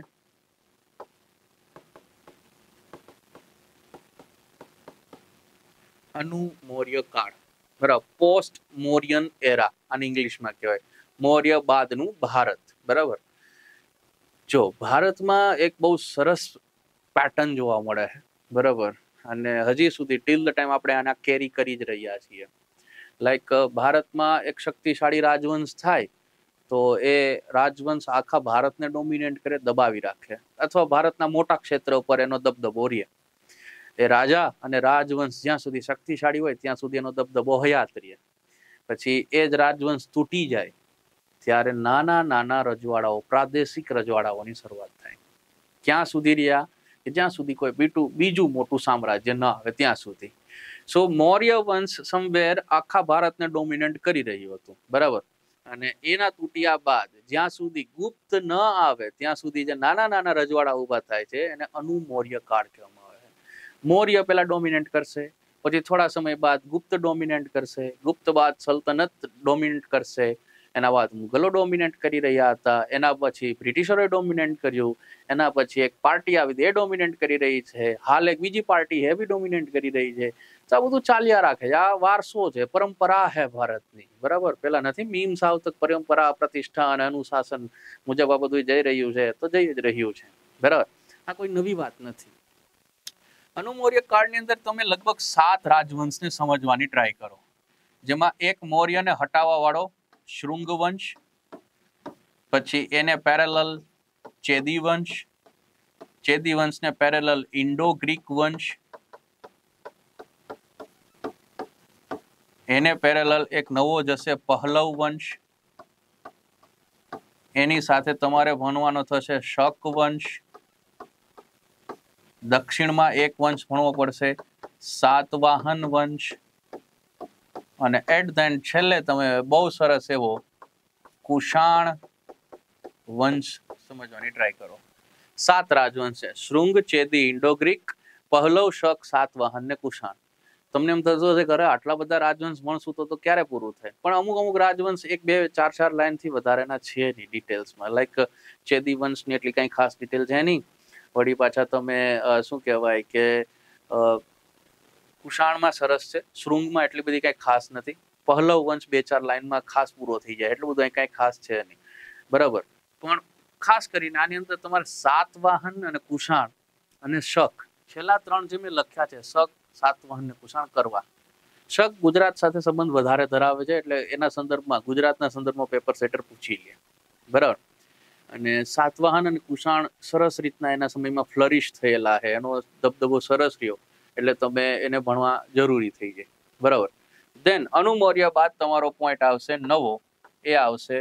અનુ મૌર્ય કાળ, બરાબર. પોસ્ટ મૌર્યન એરા આને ઇંગ્લિશમાં કહેવાય, મૌર્ય બાદનું ભારત, બરાબર. જો ભારતમાં એક બહુ સરસ પેટર્ન જોવા મળે છે, બરાબર. અને હજી સુધી ટીલ ધ ટાઈમ આપણે આના કેરી કરી જ રહ્યા છીએ. લાઈક ભારતમાં એક શક્તિશાળી રાજવંશ થાય તો એ રાજવંશ આખા ભારતને ડોમિનેટ કરે, દબાવી રાખે, અથવા ભારતના મોટા ક્ષેત્ર ઉપર એનો દબદબો રહે. એ રાજા અને રાજવંશ જ્યાં સુધી શક્તિશાળી હોય ત્યાં સુધી એનો દબદબો હયાત રહે. પછી એ જ રાજવંશ તૂટી જાય ત્યારે નાના નાના રજવાડાઓ, પ્રાદેશિક રજવાડાઓની શરૂઆત થાય. ક્યાં સુધી રહ્યા કે જ્યાં સુધી કોઈ બીટું બીજું મોટું સામ્રાજ્ય ન આવે ત્યાં સુધી. સો મૌર્ય વંશ સમવેર આખા ભારતને ડોમિનેટ કરી રહ્યું હતું, બરાબર. અને એના તૂટ્યા બાદ જ્યાં સુધી ગુપ્ત ન આવે ત્યાં સુધી જે નાના નાના રજવાડા ઉભા થાય છે એને અનુ મૌર્ય કાળ કહેવામાં આવે છે. મૌર્ય પેલા ડોમિનેટ કરશે, પછી થોડા સમય બાદ ગુપ્ત ડોમિનેટ કરશે, ગુપ્ત બાદ સલ્તનત ડોમિનેટ કરશે, એના બાદ મુગલો ડોમિનેટ કરી રહ્યા હતા, એના પછી બ્રિટિશરોએ ડોમિનેટ કર્યું, એના પછી એક પાર્ટી આવી એ ડોમિનેટ કરી રહી છે, હાલ એક બીજી પાર્ટી હે બી ડોમિનેટ કરી રહી છે. તો આ બધું ચાલ્યા રાખે છે, આ વારસો છે, પરંપરા છે ભારતની, બરાબર. પેલા નથી મીમ્સ આવતો પરંપરા, પ્રતિષ્ઠા અને અનુશાસન મુજબ આ બધું જઈ રહ્યું છે, તો જઈ જ રહ્યું છે, બરાબર. આ કોઈ નવી વાત નથી. અનુ મૌર્ય કાળની અંદર તમે લગભગ સાત રાજવંશને સમજવાની ટ્રાય કરો, જેમાં એક મૌર્યને હટાવવા વાળો શૃંગ વંશ, પછી એને પેરેલલ ચેદી વંશ, ચેદી વંશને પેરેલલ ઇન્ડો ગ્રીક વંશ, એને પેરેલલ એક નવો જશે પહલવ વંશ, એની સાથે તમારે ભણવાનો થશે શક વંશ, દક્ષિણમાં એક વંશ ભણવો પડશે સાતવાહન વંશ, અને એટ ધ એન્ડ છેલ્લે તમે બહુ સરસ એવો કુષાણ વંશ સમજવાની ટ્રાય કરો. સાત રાજવંશ છે: શૃંગ, ચેદી, ઇન્ડો ગ્રીક, પહલવ, શક, સાતવાહન ને કુષાણ. તમને એમ થતું હશે કે અરે આટલા બધા રાજવંશ ભણશું તો તો ક્યારે પૂરું થાય, પણ અમુક અમુક રાજવંશ એક બે ચાર ચાર લાઈન થી વધારેના છે નહીં ડિટેલ્સમાં. લાઈક ચેદી વંશની એટલી કઈ ખાસ ડિટેલ છે નહીં. વળી પાછા તમે શું કહેવાય કે કુષાણમાં સરસ છે, શૃંગમાં એટલી બધી કઈ ખાસ નથી, પહલવ વંશ બે ચાર લાઈનમાં ખાસ પૂરો થઈ જાય, એટલું બધું કઈ ખાસ છે નહીં, બરાબર. પણ ખાસ કરીને આની અંદર તમારે સાતવાહન અને કુષાણ અને શક, છેલ્લા ત્રણ જે મેં લખ્યા છે શક, સાતવાહન ને કુષાણ કરવા. શક ગુજરાત સાથે સંબંધ વધારે ધરાવે છે એટલે એના સંદર્ભમાં ગુજરાતના સંદર્ભમાં પેપર સેટર પૂછી લે, બરાબર. અને સાતવાહન અને કુષાણ સરસ રીતના એના સમયમાં ફ્લરિશ થયેલા છે, એનો દબદબો સરસ રહ્યો એટલે તમે એને ભણવા જરૂરી થઈ જાય, બરાબર. દેન અનુમૌર્ય બાદ તમારો પોઈન્ટ આવશે નવો, એ આવશે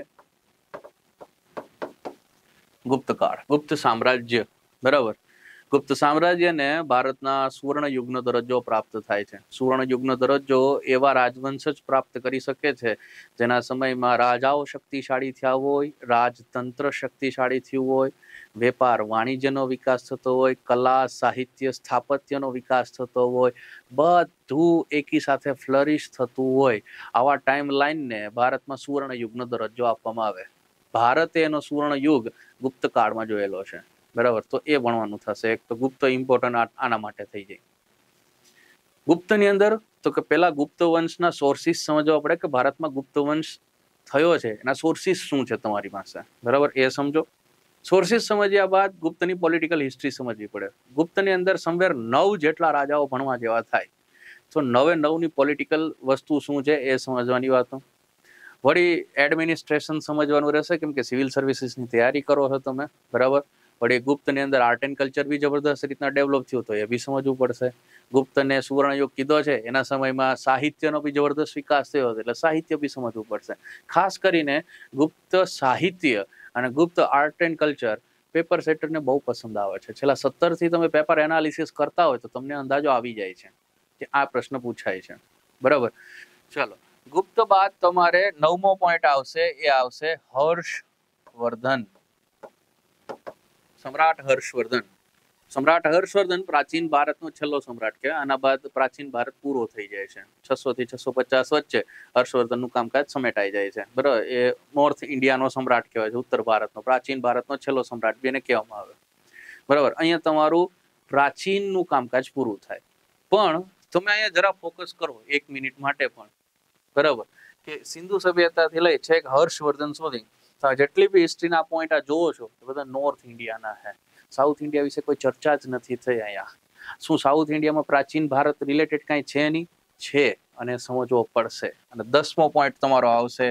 ગુપ્તકાળ, ગુપ્ત સામ્રાજ્ય, બરાબર. ગુપ્ત સામ્રાજ્યને ભારતના સુવર્ણ યુગનો દરજ્જો પ્રાપ્ત થાય છે. સુવર્ણ યુગનો દરજ્જો એવા રાજવંશ જ પ્રાપ્ત કરી શકે છે જેના સમયમાં રાજાઓ શક્તિશાળી થયા હોય, રાજતંત્ર શક્તિશાળી થયું હોય, વેપાર વાણિજ્યનો વિકાસ થતો હોય, કલા સાહિત્ય સ્થાપત્યનો વિકાસ થતો હોય, બધું એકી સાથે ફ્લરિશ થતું હોય. આવા ટાઈમ લાઈનને ભારતમાં સુવર્ણ યુગનો દરજ્જો આપવામાં આવે. ભારતે એનો સુવર્ણ યુગ ગુપ્ત કાળમાં જોયેલો છે, બરાબર. તો એ ભણવાનું થશે. એક તો ગુપ્ત ઇમ્પોર્ટન્ટ આના માટે થઈ જાય. ગુપ્તની અંદર તો કે પેલા ગુપ્ત વંશના સોર્સિસ સમજવા પડે કે ભારતમાં ગુપ્ત વંશ થયો છે, એના સોર્સિસ શું છે તમારી પાસે, બરાબર, એ સમજો. સોર્સિસ સમજ્યા બાદ ગુપ્તની પોલિટિકલ હિસ્ટ્રી સમજવી પડે. ગુપ્તની અંદર સમવેર નવ જેટલા રાજાઓ ભણવા જેવા થાય, તો નવે નવની પોલિટિકલ વસ્તુ શું છે એ સમજવાની વાતો. વળી એડમિનિસ્ટ્રેશન સમજવાનું રહેશે, કેમ કે સિવિલ સર્વિસીસની તૈયારી કરો છો તમે, બરાબર. વળી ગુપ્તની અંદર આર્ટ એન્ડ કલ્ચર બી જબરદસ્ત રીતના ડેવલપ થયું તો એ બી સમજવું પડશે. ગુપ્તને સુવર્ણયુગ કીધો છે, એના સમયમાં સાહિત્યનો બી જબરદસ્ત વિકાસ થયો હતો એટલે સાહિત્ય બી સમજવું પડશે. ખાસ કરીને ગુપ્ત સાહિત્ય અને Gupta art and culture paper સેટરને બહુ પસંદ આવે છે. છેલ્લા સત્તર થી તમે પેપર એનાલિસિસ કરતા હોય તો તમને અંદાજો આવી જાય છે કે આ પ્રશ્ન પૂછાય છે, બરાબર. ચલો, ગુપ્ત બાદ તમારે નવમો પોઈન્ટ આવશે, એ આવશે હર્ષવર્ધન, સમ્રાટ હર્ષવર્ધન. સમ્રાટ હર્ષવર્ધન પ્રાચીન ભારતનો છેલ્લો સમ્રાટ કહેવાય. આના બાદ પ્રાચીન ભારત પૂરો થઈ જાય છે. છસો થી છસો પચાસ વચ્ચે હર્ષવર્ધનનું કામકાજ સમેટાઈ જાય છે, બરાબર. એ નોર્થ ઇન્ડિયાનો સમ્રાટ કહેવાય છે, ઉત્તર ભારતનો, પ્રાચીન ભારતનો છેલ્લો સમ્રાટ બી એને કહેવામાં આવે, બરાબર. અહીંયા તમારું પ્રાચીનનું કામકાજ પૂરું થાય. પણ તમે અહીંયા જરા ફોકસ કરો એક મિનિટ માટે પણ, બરાબર, કે સિંધુ સભ્યતાથી લઈ છેક હર્ષવર્ધન સુધી જેટલી બી હિસ્ટ્રીના પોઈન્ટ આ જોવો છો એ બધા નોર્થ ઇન્ડિયાના છે. સાઉથ ઇન્ડિયા વિશે કોઈ ચર્ચા જ નથી થઈ અહીંયા. શું સાઉથ ઇન્ડિયામાં પ્રાચીન ભારત રિલેટેડ કાંઈ છે નહીં? છે, અને સમજવો પડશે. અને દસમો પોઈન્ટ તમારો આવશે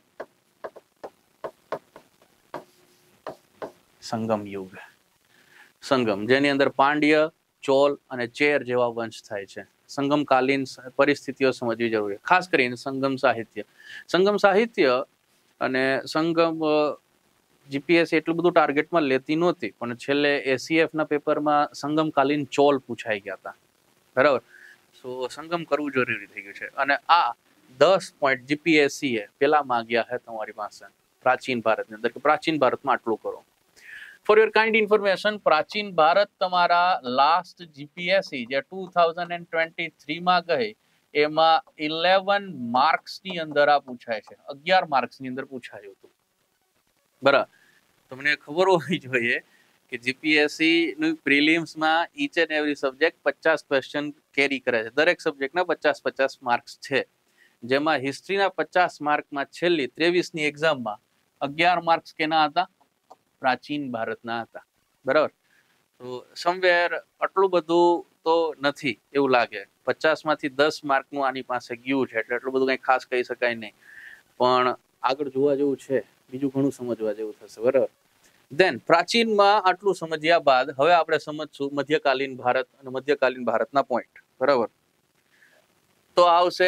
સંગમ યુગ. સંગમ, જેની અંદર પાંડ્ય, ચોલ અને ચેર જેવા વંશ થાય છે. સંગમકાલીન પરિસ્થિતિઓ સમજવી જરૂરી, ખાસ કરીને સંગમ સાહિત્ય. સંગમ સાહિત્ય અને સંગમ જીપીએસસી એટલું બધું ટાર્ગેટમાં લેતી નહોતી, પણ છેલ્લે એસીએફ ના પેપરમાં સંગમકાલીન ચોલ પૂછાઈ ગયા હતા, બરાબર. સો સંગમ કરવું જરૂરી થઈ ગયું છે. અને આ દસ પોઈન્ટ જીપીએસસી એ પેલા માંગ્યા છે તમારી પાસે પ્રાચીન ભારતની અંદર, કે પ્રાચીન ભારતમાં આટલું કરો. ફોર યોર કાઇન્ડ ઇન્ફોર્મેશન, પ્રાચીન ભારત તમારા લાસ્ટ જીપીએસસી જે ટુ થાઉઝન્ડ એન્ડ ટ્વેન્ટી થ્રીમાં ગઈ એમાં ઇલેવન માર્ક્સની અંદર આ પૂછાય છે. અગિયાર માર્ક્સની અંદર પૂછાયું હતું, બરાબર. તમને ખબર હોવી જોઈએ કે જીપીએસસી નું પ્રિલિમ્સમાં ઈચ એન્ડ એવરી સબ્જેક્ટ પચાસ ક્વેશ્ચન કેરી કરે છે. દરેક સબ્જેક્ટના પચાસ પચાસ માર્ક્સ છે, જેમાં હિસ્ટ્રીના પચાસ માર્કમાં છેલ્લી ત્રેવીસની એક્ઝામમાં અગિયાર માર્ક્સ કેના હતા? પ્રાચીન ભારતના હતા, બરાબર. તો સમવેર આટલું બધું તો નથી એવું લાગે. પચાસ માંથી દસ માર્કનું આની પાસે ગયું છે એટલે એટલું બધું કઈ ખાસ કહી શકાય નહીં, પણ આગળ જોવા જેવું છે, બીજું ઘણું સમજવા જેવું થશે, બરાબર. દેન પ્રાચીનમાં આટલું સમજ્યા બાદ હવે આપણે સમજશું મધ્યકાલીન ભારત અને મધ્યકાલીન ભારતના પોઈન્ટ. બરાબર, તો આવશે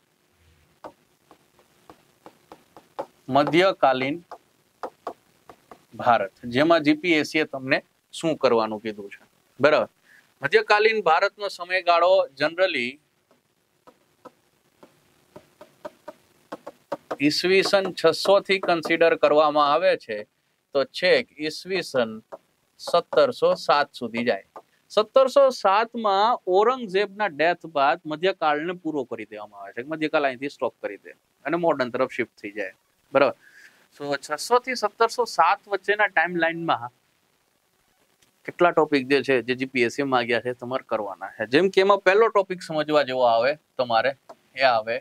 મધ્યકાલીન ભારત, જેમાં જીપીએસસીએ તમને શું કરવાનું કીધું છે. બરાબર, મધ્યકાલીન ભારતનો સમયગાળો જનરલી ઈસવીસન છસો થી કન્સિડર કરવામાં આવે છે, તો છેક ઈસવીસન સત્તરસો સાત સુધી જાય. સત્તરસો સાત માં ઔરંગઝેબના ડેથ બાદ મધ્યકાળને પૂરો કરી દેવામાં આવે છે. મધ્યકાળ અહીંથી સ્ટોપ કરી દે અને મોડર્ન તરફ શિફ્ટ થઈ જાય. બરાબર, સો છસો થી સત્તરસો સાત વચ્ચેના ટાઈમ લાઈનમાં કેટલા ટોપિક જે છે જે જીપીએસસી માંગ્યા છે તમારે કરવાના છે. જેમ કે એમાં પહેલો ટોપિક સમજવા જેવો આવે તમારે એ આવે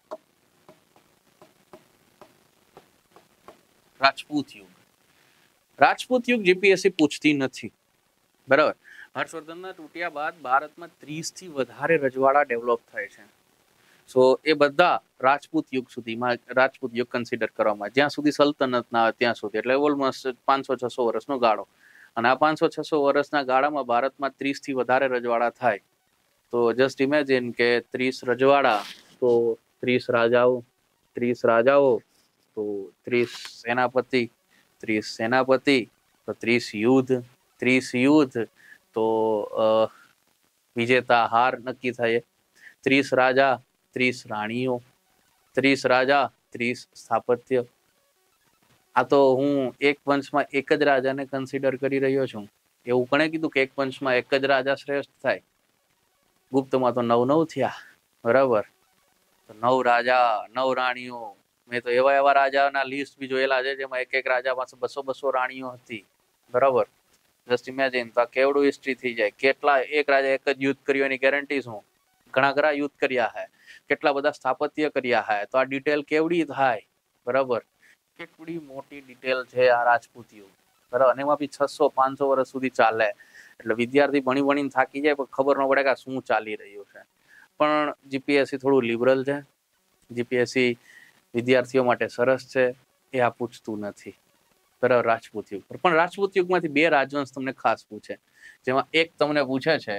રાજપૂત યુગ. રાજપૂત યુગ જીપીએસસી પૂછતી નથી. બરાબર, હર્ષવર્ધનના તૂટ્યા બાદ ભારતમાં ત્રીસ થી વધારે રજવાડા ડેવલપ થાય છે. સો એ બધા રાજપૂત યુગ સુધીમાં રાજપૂત યુગ કન્સિડર કરવામાં, જ્યાં સુધી સલ્તનત ના આવે ત્યાં સુધી, એટલે ઓલમોસ્ટ પાંચસો છસો વર્ષનો ગાળો. અને આ પાંચસો છસો વર્ષના ગાળામાં ભારતમાં ત્રીસ થી વધારે રજવાડા થાય. તો જસ્ટ ઇમેજિન કે ત્રીસ રજવાડા તો ત્રીસ રાજાઓ, ત્રીસ રાજાઓ તો ત્રીસ સેનાપતિ, ત્રીસ સેનાપતિ તો ત્રીસ યુદ્ધ, ત્રીસ યુદ્ધ તો વિજેતા હાર નક્કી થાય. ત્રીસ રાજા, ત્રીસ રાણીઓ, ત્રીસ રાજા, ત્રીસ સ્થાપત્ય. આ તો હું એક વંશમાં એક જ રાજાને કન્સિડર કરી રહ્યો છું. એવું કોણે કીધું કે એક વંશમાં એક જ રાજા શ્રેષ્ઠ થાય? ગુપ્તમાં તો નવ નવ થયા. બરાબર, તો નવ રાજા, નવ રાણીઓ. મેં તો એવા એવા રાજાના લિસ્ટ બી જોયેલા છે જેમાં એક એક રાજા પાસે બસો બસો રાણીઓ હતી. બરાબર, જસ્ટ ઇમેજિન. તો કેવડું હિસ્ટ્રી થઈ જાય. કેટલા એક રાજા એક જ યુદ્ધ કર્યું એની ગેરંટી શું? ઘણા ઘણા યુદ્ધ કર્યા હે, કેટલા બધા સ્થાપત્ય કર્યા હે. તો આ ડિટેલ કેવડી થાય? બરાબર, કેટલી મોટી ડિટેલ છે આ રાજપૂત યુગ. બરાબર, અને એમાં બી છસો પાંચસો વર્ષ સુધી ચાલે. એટલે વિદ્યાર્થી ભણી ભણીને થાકી જાય પણ ખબર ન પડે કે શું ચાલી રહ્યું છે. પણ જીપીએસસી થોડું લિબરલ છે. જીપીએસસી વિદ્યાર્થીઓ માટે સરસ છે, એ આ પૂછતું નથી. બરાબર, રાજપૂત યુગ પર. પણ રાજપૂત યુગમાંથી બે રાજવંશ તમને ખાસ પૂછે, જેમાં એક તમને પૂછે છે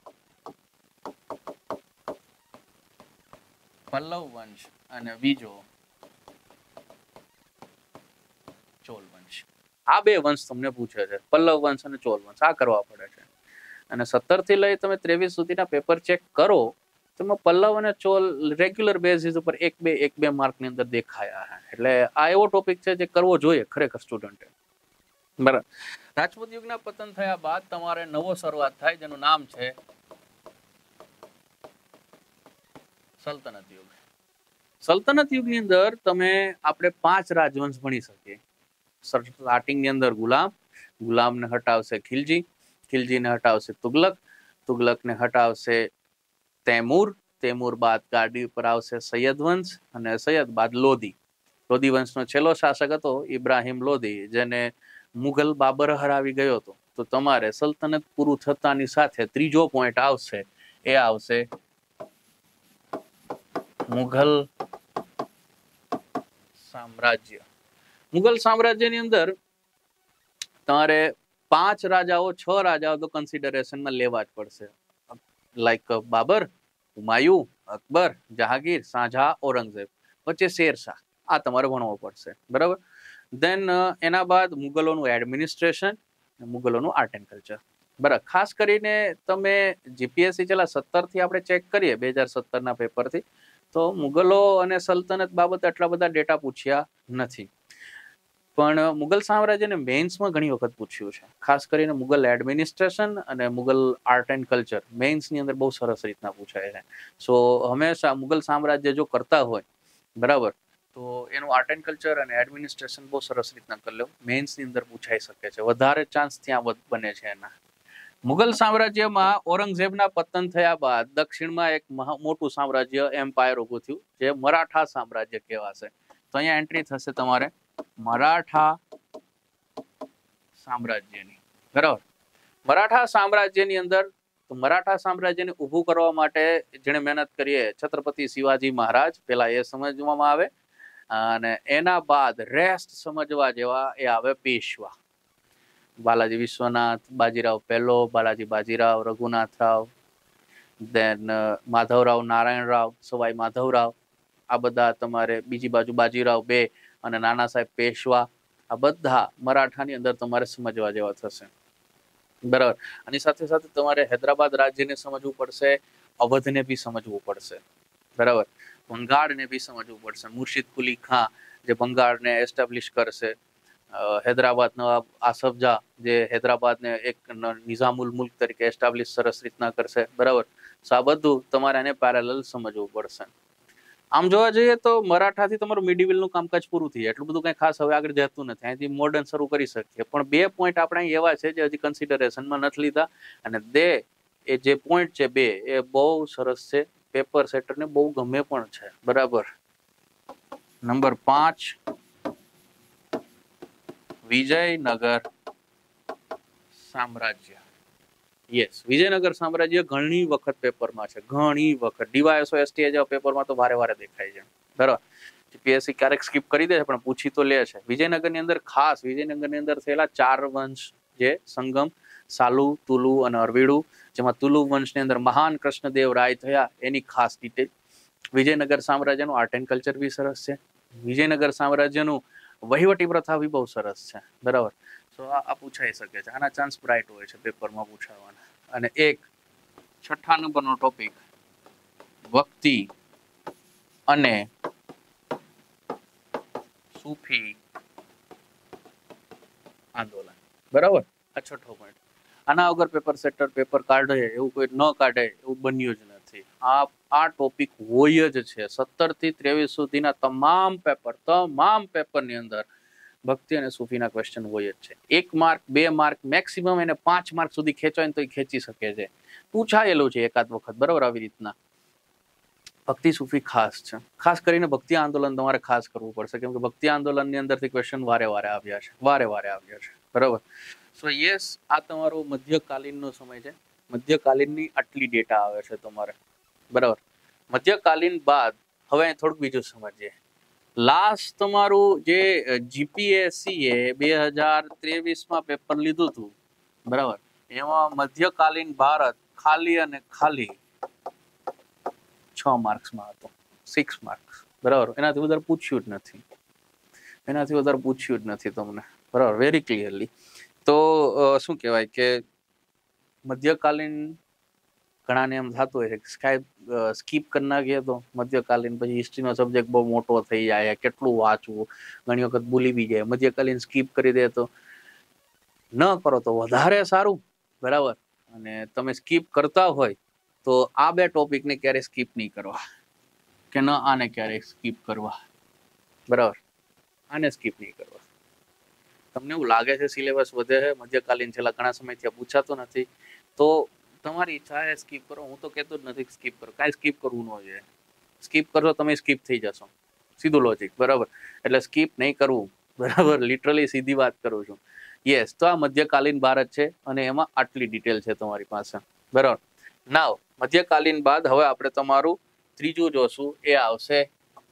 પલ્લવ વંશ અને બીજો ચોલ વંશ. આ બે વંશ તમને પૂછે છે, પલ્લવ વંશ અને ચોલ વંશ. આ કરવા પડે છે. અને સત્તર થી લઈ તમે ત્રેવીસ સુધીના પેપર ચેક કરો, તેમાં પલ્લવ અને ચોલ રેગ્યુલર બેઝિસ ઉપર એક બે એક બે માર્ક ની અંદર દેખાયા. એટલે આ એવો ટોપિક છે જે કરવો જોઈએ ખરેખર સ્ટુડન્ટે. બરાબર, રાજપૂત યુગના પતન થયા બાદ તમારે નવો શરૂઆત થાય, જેનું નામ છે સલ્તનત યુગ. સલ્તનત યુગની અંદર તમે આપણે પાંચ રાજવંશ ભણી શકીએ. સ્ટાર્ટિંગ ની અંદર ગુલામ, ગુલામને હટાવશે ખિલજી, ખિલજીને હટાવશે તુગલક, તુગલકને હટાવશે તૈમૂર, તૈમૂર બાદ ગાડી ઉપર આવશે સૈયદ વંશ, અને સૈયદ બાદ લોધી. લોધી વંશનો છેલ્લો શાસક હતો ઇબ્રાહિમ લોધી, જેને મુઘલ બાબર હરાવી ગયો હતો. તો તમારે સલ્તનત પૂરું થતાની સાથે ત્રીજો પોઈન્ટ આવશે, એ આવશે મુઘલ સામ્રાજ્ય. મુઘલ સામ્રાજ્યની અંદર તમારે પાંચ રાજાઓ, છ રાજાઓ તો કન્સિડરેશનમાં લેવા જ પડશે. લાઈક બાબર, હુમાયુ, અકબર, જહાંગીર, શાહજહાં, ઔરંગઝેબ. વચ્ચે શેરશાહ. આ તમારે ભણવો પડશે. બરાબર, દેન એના બાદ મુગલોનું એડમિનિસ્ટ્રેશન, મુગલોનું આર્ટ એન્ડ કલ્ચર. બરાબર, ખાસ કરીને તમે જીપીએસસી છેલ્લા સત્તર થી આપણે ચેક કરીએ, બે હજાર સત્તર ના પેપરથી, તો મુગલો અને સલ્તનત બાબતે આટલા બધા ડેટા પૂછ્યા નથી. પણ મુગલ સામ્રાજ્યને મેઇન્સમાં ઘણી વખત પૂછ્યું છે. ખાસ કરીને મુગલ એડમિનિસ્ટ્રેશન અને મુગલ આર્ટ એન્ડ કલ્ચર મેઇન્સની અંદર બહુ સરસ રીતના પૂછાય છે. સો હંમેશા મુગલ સામ્રાજ્ય જો કરતા હોય, બરાબર, તો એનું આર્ટ એન્ડ કલ્ચર અને એડમિનિસ્ટ્રેશન બહુ સરસ રીતના કરી લો. મેઇન્સની અંદર પૂછાઈ શકે છે, વધારે ચાન્સ ત્યાં બને છે એના. મુગલ સામ્રાજ્યમાં ઔરંગઝેબના પતન થયા બાદ દક્ષિણમાં એક મોટું સામ્રાજ્ય એમ્પાયર ઊભું થયું, જે મરાઠા સામ્રાજ્ય કહેવાશે. તો અહીંયા એન્ટ્રી થશે તમારે મરાઠા સામ્રાજ્યની. બરાબર, મરાઠા સામ્રાજ્યની અંદર મરાઠા સામ્રાજ્યને ઊભું કરવા માટે જેણે મહેનત કરીએ છત્રપતિ શિવાજી મહારાજ, પેલા એ સમજવામાં આવે, અને એના બાદ રેસ્ટ સમજવા જેવા એ આવે પેશવા. બાલાજી વિશ્વનાથ, બાજીરાવ પહેલો, બાલાજી બાજીરાવ, રઘુનાથરાવ, દેન માધવરાવ નારાયણરાવ, સવાઈ માધવરાવ, આ બધા તમારે બીજી બાજુ બાજીરાવ બે અને નાના સાહેબ પેશવા, આ બધા મરાઠાની અંદર તમારે સમજવા જેવા થશે, બરાબર. આની સાથે સાથે તમારે હૈદરાબાદ રાજ્યને સમજવું પડશે, અવધને બી સમજવું પડશે, બરાબર. બંગાળને બી સમજવું પડશે. મુર્શિદ કુલી ખાં જે બંગાળને એસ્ટાબ્લિશ કરશે, હૈદરાબાદ નવાબ આસફ જા જે હૈદરાબાદને એક નિઝામુલ મુલ્ક તરીકે એસ્ટાબ્લિશ સરસ રીતના કરશે, બરાબર. સો આ બધું તમારે એને પેરેલલ સમજવું પડશે. આમ જોવા જઈએ તો મરાઠાથી તમારું મિડિવલનું કામકાજ પૂરું થઈ જાય, એટલું બધું કઈ ખાસ હવે આગળ જતું નથી, અહીંથી મોડર્ન શરૂ કરી શકીએ. પણ બે પોઈન્ટ આપણે અહીં એવા છે જે હજી કન્સિડરેશનમાં નથી લીધા, અને દે એ જે પોઈન્ટ છે બે એ બહુ સરસ છે, પેપર સેટરને બહુ ગમે પણ છે, બરાબર. નંબર પાંચ, વિજયનગર સામ્રાજ્ય. યસ, વિજયનગર સામ્રાજ્ય ઘણી વખત પેપરમાં છે, ઘણી વખત ડીવાયએસઓ એસટી જેવા પેપરમાં તો વારે વારે દેખાય છે, બરાબર. પીએસસી ક્યારેક સ્કીપ કરી દે છે પણ પૂછી તો લે છે. વિજયનગરની અંદર ખાસ વિજયનગરની અંદર થયેલા ચાર વંશ જે સંગમ, સાલુ, તુલુ અને અરવિડુ, જેમાં તુલુ વંશની અંદર મહાન કૃષ્ણદેવ રાય થયા, એની ખાસ ડિટેલ. વિજયનગર સામ્રાજ્યનું આર્ટ એન્ડ કલ્ચર બી સરસ છે. વિજયનગર સામ્રાજ્યનું વહીવટી પ્રથા બી બહુ સરસ છે, બરાબર. તો આ પૂછાઈ શકે છે, આના ચાન્સ બ્રાઇટ હોય છે પેપરમાં પૂછાવાના. અને એક છઠ્ઠા નંબરનો ટોપિક, ભક્તિ અને સૂફી આંદોલન, બરાબર. આ છઠ્ઠો પોઈન્ટ. આના વગર પેપર સેટર પેપર કાઢે એવું કોઈ ન કાઢે એવું બન્યું જ નથી. આ આ ટોપિક હોય જ છે. સત્તર થી ત્રેવીસ સુધીના તમામ પેપર તમામ પેપરની અંદર ભક્તિ અને સૂફીના ક્વેશ્ચન હોય જ છે. એક માર્ક, બે માર્ક, મેક્સિમમ એને પાંચ માર્ક સુધી ખેંચવાય ને તો એ ખેંચી શકે છે. પૂછાયેલું છે એકાદ વખત, બરાબર. આવી રીતના ભક્તિ સૂફી ખાસ છે. ખાસ કરીને ભક્તિ આંદોલન તમારે ખાસ કરવું પડશે, કેમ કે ભક્તિ આંદોલનની અંદરથી ક્વેશ્ચન વારે વારે આવ્યા છે, વારે વારે આવ્યા છે, બરાબર. સો યસ, આ તમારો મધ્યકાલીનનો સમય છે. મધ્યકાલીનની આટલી ડેટા આવે છે તમારે, બરાબર. મધ્યકાલીન બાદ હવે થોડુંક બીજું સમજીએ. લાસ્ટ તમારું જે જીપીએસસી એ બે હજાર ત્રેવીસમાં પેપર લીધું હતું, બરાબર, એમાં મધ્યકાલીન ભારત ખાલી અને ખાલી છ માર્ક્સમાં હતો, સિક્સ માર્ક્સ, બરાબર. એનાથી વધારે પૂછ્યું જ નથી, એનાથી વધારે પૂછ્યું જ નથી તમને, બરાબર, વેરી ક્લિયરલી. તો શું કહેવાય કે મધ્યકાલીન ઘણાને એમ થતું હોય છે સ્કાય સ્કીપ કરી નાખીએ તો મધ્યકાલીન પછી હિસ્ટ્રીનો સબ્જેક્ટ બહુ મોટો થઈ જાય, કેટલું વાંચવું, ઘણી વખત ભૂલી બી જાય. મધ્યકાલીન સ્કીપ કરી દે તો ન કરો તો વધારે સારું, બરાબર. અને તમે સ્કીપ કરતા હોય તો આ બે ટોપિકને ક્યારેય સ્કીપ નહીં કરવા, કે ન આને ક્યારેય સ્કીપ કરવા, બરાબર. આને સ્કીપ નહીં કરવા. તમને એવું લાગે છે સિલેબસ વધે છે, મધ્યકાલીન છેલ્લા ઘણા સમયથી પૂછાતો નથી, તો તમારી ઈચ્છા એ સ્કીપ કરો. હું તો કહેતો જ નથી સ્કીપ કરો, કાંઈ સ્કીપ કરવું ન જોઈએ. સ્કીપ કરશો તમે સ્કીપ થઈ જશો, સીધું લોજિક, બરાબર. એટલે સ્કીપ નહીં કરવું, બરાબર. લિટરલી સીધી વાત કરું છું. યસ, તો આ મધ્યકાલીન ભારત છે અને એમાં આટલી ડિટેલ છે તમારી પાસે, બરાબર. નાવ મધ્યકાલીન બાદ હવે આપણે તમારું ત્રીજું જોશું, એ આવશે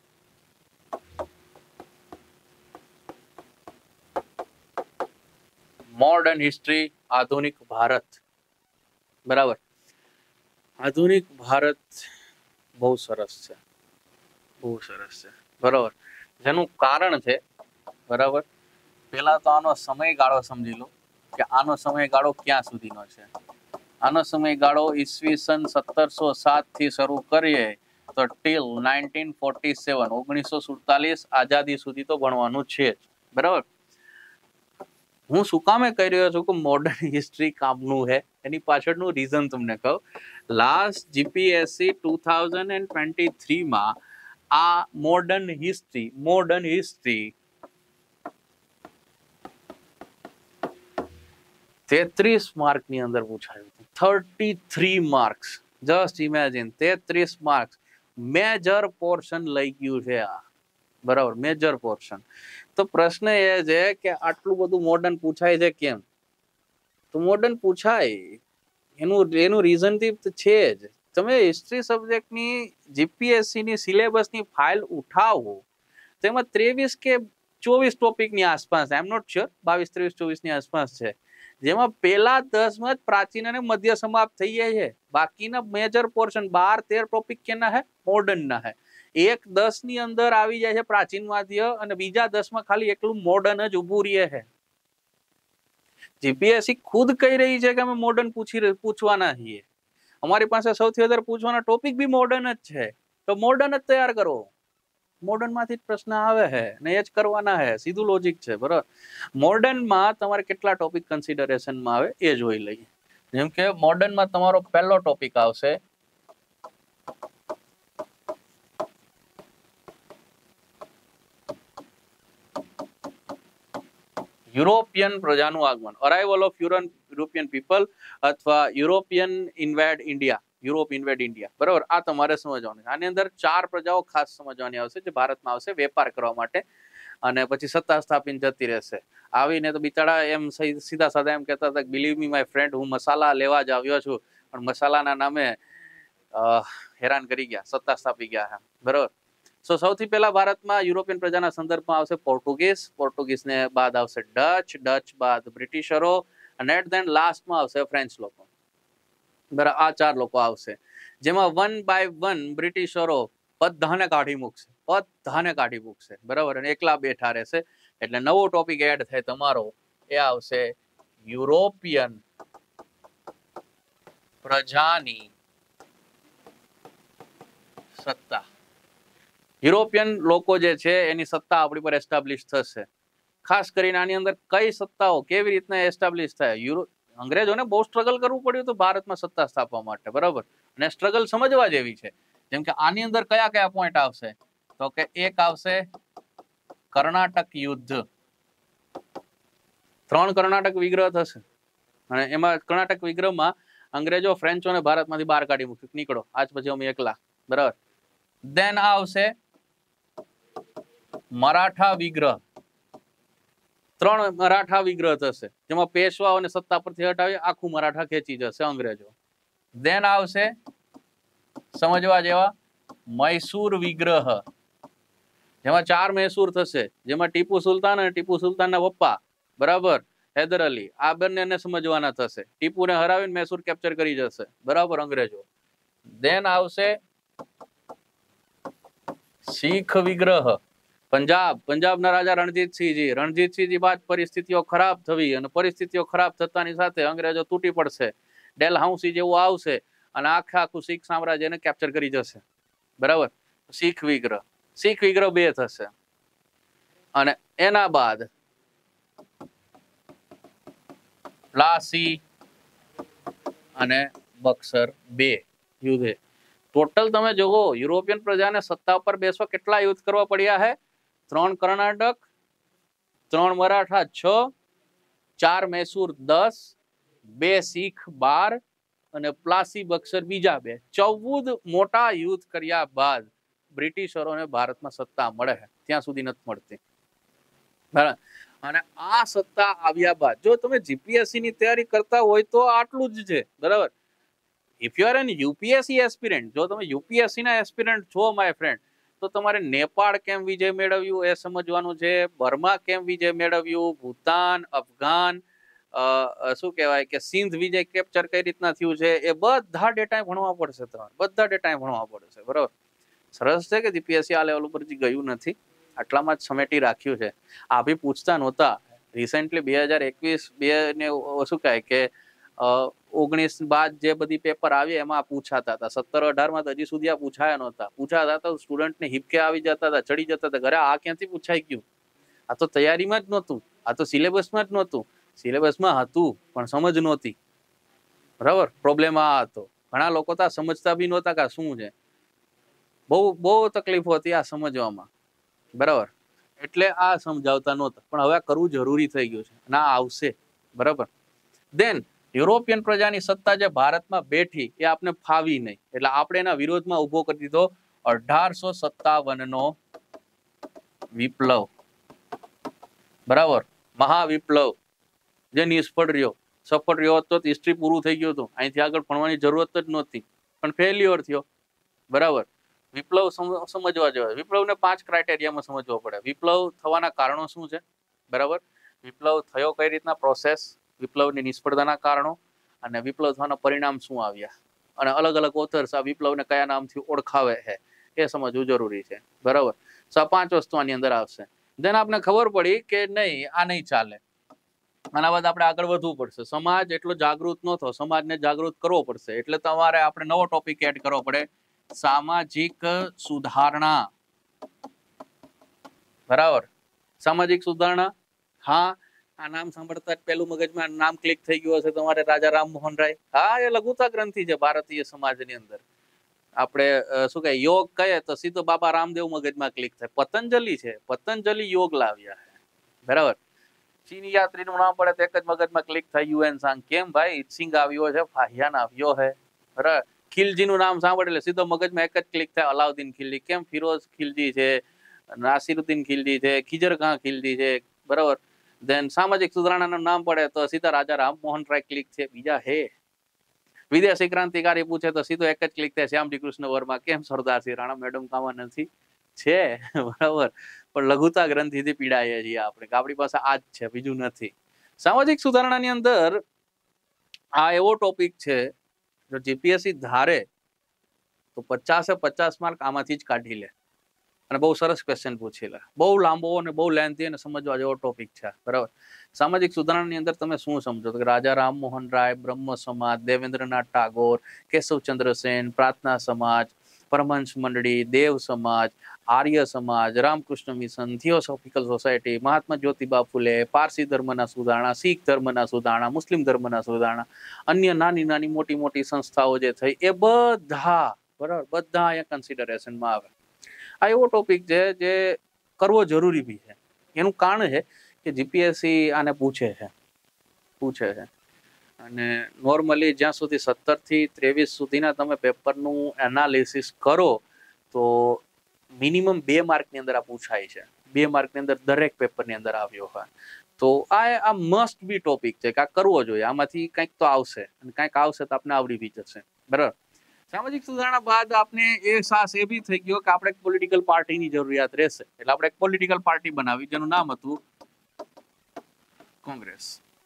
મોડર્ન હિસ્ટ્રી, આધુનિક ભારત, બરાબર. આધુનિક ભારત બહુ સરસ છે, બહુ સરસ છે, બરાબર. જેનું કારણ છે, બરાબર, પેલા તો આનો સમયગાળો સમજી લો કે આનો સમયગાળો ક્યાં સુધીનો છે. આનો સમયગાળો ઈસવીસન સત્તરસો સાત થી શરૂ કરીએ તો ટીલ નાઇન્ટીન ફોર્ટી સેવન ઓગણીસો સુડતાલીસ આઝાદી સુધી તો ભણવાનું છે જ, બરાબર. હું શું કામે કહી રહ્યો છું કે મોડર્ન હિસ્ટ્રી કામનું છે, એની પાછળનું રીઝન તમને કહું. Last GPSC two thousand and twenty થ્રીમાં આ મોડર્ન હિસ્ટ્રી મોડર્ન હિસ્ટ્રી તેત્રીસ માર્કની અંદર પૂછાયું હતું. Thirty three marks, just imagine, તેત્રીસ માર્ક્સ, મેજર પોર્શન લઈ ગયું છે આ, બરાબર, મેજર પોર્શન. તો પ્રશ્ન એ છે કે આટલું બધું મોડર્ન પૂછાય છે કેમ? તો મોડર્ન પૂછાય એનું એનું રીઝન છે જ. તમે હિસ્ટ્રી સબ્જેક્ટની જીપીએસસીની સિલેબસની ફાઇલ ઉઠાવો તેમાં ત્રેવીસ કે ચોવીસ ટોપિકની આસપાસ, આઈ એમ નોટ શ્યોર, બાવીસ ત્રેવીસ ચોવીસની આસપાસ છે. જેમાં પેલા દસ માં જ પ્રાચીન અને મધ્ય સમાપ્ત થઈ જાય છે, બાકીના મેજર પોર્શન બાર તેર ટોપિક કેના હે મોડર્ન ના હે। એક દસ ની અંદર આવી જાય છે પ્રાચીન મધ્ય અને બીજા દસ માં ખાલી એકલું મોડર્ન જ ઉભું રહે છે। જીપીએસસી ખુદ કહી રહી છે કે અમે મોડર્ન પૂછી પૂછવાના છીએ, અમારી પાસે સૌથી વધારે પૂછવાના ટોપિક બી મોડર્ન જ છે, તો મોડર્ન જ તૈયાર કરો। મોડર્ન માંથી જ પ્રશ્ન આવે છે ને એ જ કરવાના છે, સીધું લોજિક છે બરાબર। મોડર્ન માં તમારે કેટલા ટોપિક કન્સિડરેશનમાં આવે એ જોઈ લઈએ। જેમ કે મોડર્ન માં તમારો પહેલો ટોપિક આવશે યુરોપિયન પ્રજાનું આગમન, અરાઇવલ ઓફ યુરોપિયન પીપલ અથવા European invade India, Europe invade India બરાબર। આ તમારે સમજવાનું છે। આની અંદર ચાર પ્રજાઓ ખાસ સમજવાની આવશે જે ભારતમાં આવશે વેપાર કરવા માટે અને પછી સત્તા સ્થાપીને જતી રહેશે। આવીને તો બિચારા એમ સીધા સાધા એમ કહેતા હતા બિલીવ મી માય ફ્રેન્ડ, હું મસાલા લેવા જ આવ્યો છું, પણ મસાલાના નામે હેરાન કરી ગયા, સત્તા સ્થાપી ગયા છે બરાબર। સો સૌથી પહેલા ભારતમાં યુરોપિયન પ્રજાના સંદર્ભમાં આવશે પોર્ટુગીઝ, પોર્ટુગીઝ ને બાદ આવશે ડચ, ડચ બાદ બ્રિટિશરો અને એટ ધેન લાસ્ટમાં આવશે ફ્રેન્ચ લોકો બરાબર। આ ચાર લોકો આવશે જેમાં વન બાય વન બ્રિટિશરો બધાને કાઢી મૂકશે, બધાને કાઢી મૂકશે બરાબર અને એકલા બેઠા રહેશે। એટલે નવો ટોપિક એડ થાય તમારો, એ આવશે યુરોપિયન પ્રજાની સત્તા। યુરોપિયન લોકો જે છે એની સત્તા આપણી પર એસ્ટાબ્લિશ થશે। ખાસ કરીને આની અંદર કઈ સત્તાઓ કેવી રીતના એસ્ટાબ્લિશ થાય, યુરો અંગ્રેજોને બહુ સ્ટ્રગલ કરવું પડ્યું હતું ભારતમાં સત્તા સ્થાપવા માટે બરાબર, અને સ્ટ્રગલ સમજવા જેવી છે। જેમ કે આની અંદર કયા કયા પોઈન્ટ આવશે, તો કે એક આવશે કર્ણાટક યુદ્ધ, ત્રણ કર્ણાટક વિગ્રહ થશે અને એમાં કર્ણાટક વિગ્રહમાં અંગ્રેજો ફ્રેન્ચોને ભારતમાંથી બહાર કાઢી મૂક્યું, નીકળો આજ પછી અમે એકલા બરાબર। દેન આવશે મરાઠા વિગ્રહ, ત્રણ મરાઠા વિગ્રહ થશે જેમાં પેશવાઓને સત્તા પરથી હટાવી આખું મરાઠા ખેંચી જશે અંગ્રેજો। દેન આવશે સમજવા જેવા મૈસૂર વિગ્રહ, જેમાં ચાર મૈસૂર થશે, જેમાં ટીપુ સુલતાન અને ટીપુ સુલતાનના પપ્પા બરાબર હૈદર અલી, આ બંનેને સમજવાના થશે। ટીપુને હરાવીને મૈસૂર કેપ્ચર કરી જશે બરાબર અંગ્રેજો। દેન આવશે શીખ વિગ્રહ, પંજાબ, પંજાબના રાજા રણજીતસિંહજી, રણજીતસિંહજી બાદ પરિસ્થિતિઓ ખરાબ થવી અને પરિસ્થિતિઓ ખરાબ થતાની સાથે અંગ્રેજો તૂટી પડશે, ડેલહાઉસી જેવું આવશે અને આખે આખું શીખ સામ્રાજ્યને કેપ્ચર કરી જશે બરાબર। શીખ વિગ્રહ, શીખ વિગ્રહ બે થશે અને એના બાદ પ્લાસી અને બક્સર બે યુદ્ધ। ટોટલ તમે જોવો યુરોપિયન પ્રજાને સત્તા પર બેસવા કેટલા યુદ્ધ કરવા પડ્યા છે, ત્રણ કર્ણાટક, ત્રણ મરાઠા છ, ચાર મૈસૂર દસ, બે શીખ બાર અને પ્લાસી બક્સર બીજા બે, ચૌદ મોટા યુદ્ધ કર્યા બાદ બ્રિટિશરોને ભારતમાં સત્તા મળે છે, ત્યાં સુધી નથી મળતી બરાબર। અને આ સત્તા આવ્યા બાદ જો તમે જીપીએસસી ની તૈયારી કરતા હોય તો આટલું જ છે બરાબર। If you are an UPSC aspirant, જો તમે યુપીએસસી ના એસ્પિરન્ટ છો માય ફ્રેન્ડ, તો તમારે નેપાળ કેમ વિજય મેળવ્યું એ સમજવાનું છે, બર્મા કેમ વિજય મેળવ્યું, ભૂતાન, અફઘાન, શું કહેવાય કે સિંધ વિજય કેપ્ચર કઈ રીતના થયું છે, એ બધા ડેટા ભણવા પડશે તમારે, બધા ડેટા ભણવા પડશે બરાબર। સરસ છે કે જીપીએસસી આ લેવલ ઉપર ગયું નથી, આટલામાં જ સમેટી રાખ્યું છે। આ બી પૂછતા નહોતા, રિસેન્ટલી બે હજાર એકવીસ બે ને શું કહે કે ઓગણીસ બાદ જે બધી પેપર આવી એમાં પૂછાતા હતા, સત્તર અઢાર માં હજી સુધી આ પૂછાયા નહોતા, પૂછાતા હતા સ્ટુડન્ટને હિપકે આવી જતા હતા, ચડી જતા હતા ઘરે, આ ક્યાંથી પૂછાઈ ગયું, આ તો તૈયારીમાં જ નહોતું, આ તો સિલેબસમાં જ નહોતું, સિલેબસમાં હતું પણ સમજ નહોતી બરાબર। પ્રોબ્લેમ આ હતો, ઘણા લોકો તો સમજતા બી નહોતા કે શું છે, બહુ બહુ તકલીફો હતી આ સમજવામાં બરાબર, એટલે આ સમજાવતા નહોતા, પણ હવે કરવું જરૂરી થઈ ગયું છે અને આ આવશે બરાબર। દેન યુરોપિયન પ્રજાની સત્તા જે ભારતમાં બેઠી એ આપને ફાવી નહીં, એટલે આપણે એના વિરોધમાં ઉભો કરી દીધો અઢારસો સત્તાવન નો વિપ્લવ બરાબર, મહાવિપ્લવ જે નિષ્ફળ રહ્યો, સફળ રહ્યો તો હિસ્ટ્રી પૂરું થઈ ગયું હતું, અહીંથી આગળ ભણવાની જરૂરત જ નહોતી, પણ ફેલ્યોર થયો બરાબર। વિપ્લવ સમજવા જોઈએ, વિપ્લવને પાંચ ક્રાઇટેરિયામાં સમજવો પડે, વિપ્લવ થવાના કારણો શું છે બરાબર, વિપ્લવ થયો કઈ રીતના પ્રોસેસ, વિપ્લવની નિષ્ફળતાના કારણો અને વિપ્લવ થવાના પરિણામ શું આવ્યા, અને અલગ અલગ ઓથર્સ આ વિપ્લવને કયા નામથી ઓળખાવે છે એ સમજવું જરૂરી છે, બરાબર. સો આ પાંચ વસ્તુ આની અંદર આવશે. દેન આપણે ખબર પડી કે નહીં, આ નહીં ચાલે, આના બાદ આપણે આગળ વધવું પડશે. સમાજ એટલો જાગૃત ન થયો, સમાજને જાગૃત કરવો પડશે. એટલે તમારે આપણે નવો ટોપિક એડ કરવો પડે, સામાજિક સુધારણા, બરાબર. સામાજિક સુધારણા, હા આ નામ સાંભળતા જ પેલું મગજમાં નામ ક્લિક થઈ ગયું હશે તમારે, રાજા રામમોહન રાય. હા એ લઘુતા ગ્રંથિ છે ભારતીય સમાજની અંદર. આપણે શું કહે યોગ કહે તો સીધો બાબા રામદેવ મગજમાં ક્લિક થાય. પતંજલિ છે, પતંજલિ યોગ લાવ્યા છે, બરાબર. ચીની યાત્રીનું નામ પડે તો એક જ મગજમાં ક્લિક થાય, યુએન સાંગ. કેમ ભાઈ સિંગ આવ્યો છે, ફાહિયાન આવ્યો છે, બરાબર. ખિલજીનું નામ સાંભળે એટલે સીધો મગજમાં એક જ ક્લિક થાય, અલાઉદ્દીન ખિલજી. કેમ ફિરોઝ ખિલજી છે, નાસિરુદ્દીન ખિલજી છે, ખીજર ખાં ખિલજી છે, બરાબર. દેન સામાજિક સુધારણાનું નામ પડે તો સીધા રાજા રામમોહન રાય ક્લિક છે, બીજા હે. વિદેશી ક્રાંતિકારી પૂછે તો સીધો એક જ ક્લિક થાય, શ્યામજી કૃષ્ણ વર્મા. કેમ સરદારસિંહ રાણા મેડમ કામા નથી છે, બરાબર. પણ લઘુતા ગ્રંથિથી પીડાઈએ છીએ આપણે, આપણી પાસે આ જ છે, બીજું નથી. સામાજિક સુધારણાની અંદર આ એવો ટોપિક છે, જો જીપીએસસી ધારે તો પચાસે પચાસ માર્ક આમાંથી જ કાઢી લે, અને બહુ સરસ ક્વેશ્ચન પૂછી લે. બહુ લાંબો અને બહુ લેન્થી અને સમજવા જેવો ટોપિક છે, બરાબર. સામાજિક સુધારણાની અંદર તમે શું સમજો તો રાજા રામમોહન રાય, બ્રહ્મ સમાજ, દેવેન્દ્રનાથ ટાગોર, કેશવચંદ્ર સેન, પ્રાર્થના સમાજ, પરમહંસ મંડળી, દેવ Samaj, Arya Samaj, Ramakrishna mission, theosophical society, Mahatma Jyotiba Phule, Parsi ધર્મના સુધારણા, શીખ ધર્મના સુધારણા, મુસ્લિમ ધર્મના સુધારણા, અન્ય નાની નાની મોટી મોટી સંસ્થાઓ જે થઈ એ બધા, બરાબર, બધા અહીંયા કન્સિડરેશનમાં આવે. આ એવો ટોપિક છે જે કરવો જરૂરી બી છે. એનું કારણ છે કે જીપીએસસી આને પૂછે છે પૂછે છે અને નોર્મલી જ્યાં સુધી સત્તર થી ત્રેવીસ સુધીના તમે પેપરનું એનાલિસિસ કરો તો મિનિમમ બે માર્કની અંદર આ પૂછાય છે. બે માર્કની અંદર દરેક પેપરની અંદર આવ્યો હોય તો આ આ મસ્ટ બી ટોપિક છે કે આ કરવો જોઈએ. આમાંથી કંઈક તો આવશે અને કંઈક આવશે તો આપણે આવડી બી જશે, બરાબર. સામાજિક સુધારણા બાદ આપણે એ સાહસ એ બી થઈ ગયો કે આપણે એક પોલિટિકલ પાર્ટીની જરૂરિયાત રહેશે, એટલે આપણે એક પોલિટિકલ પાર્ટી બનાવી જેનું નામ હતું કોંગ્રેસ.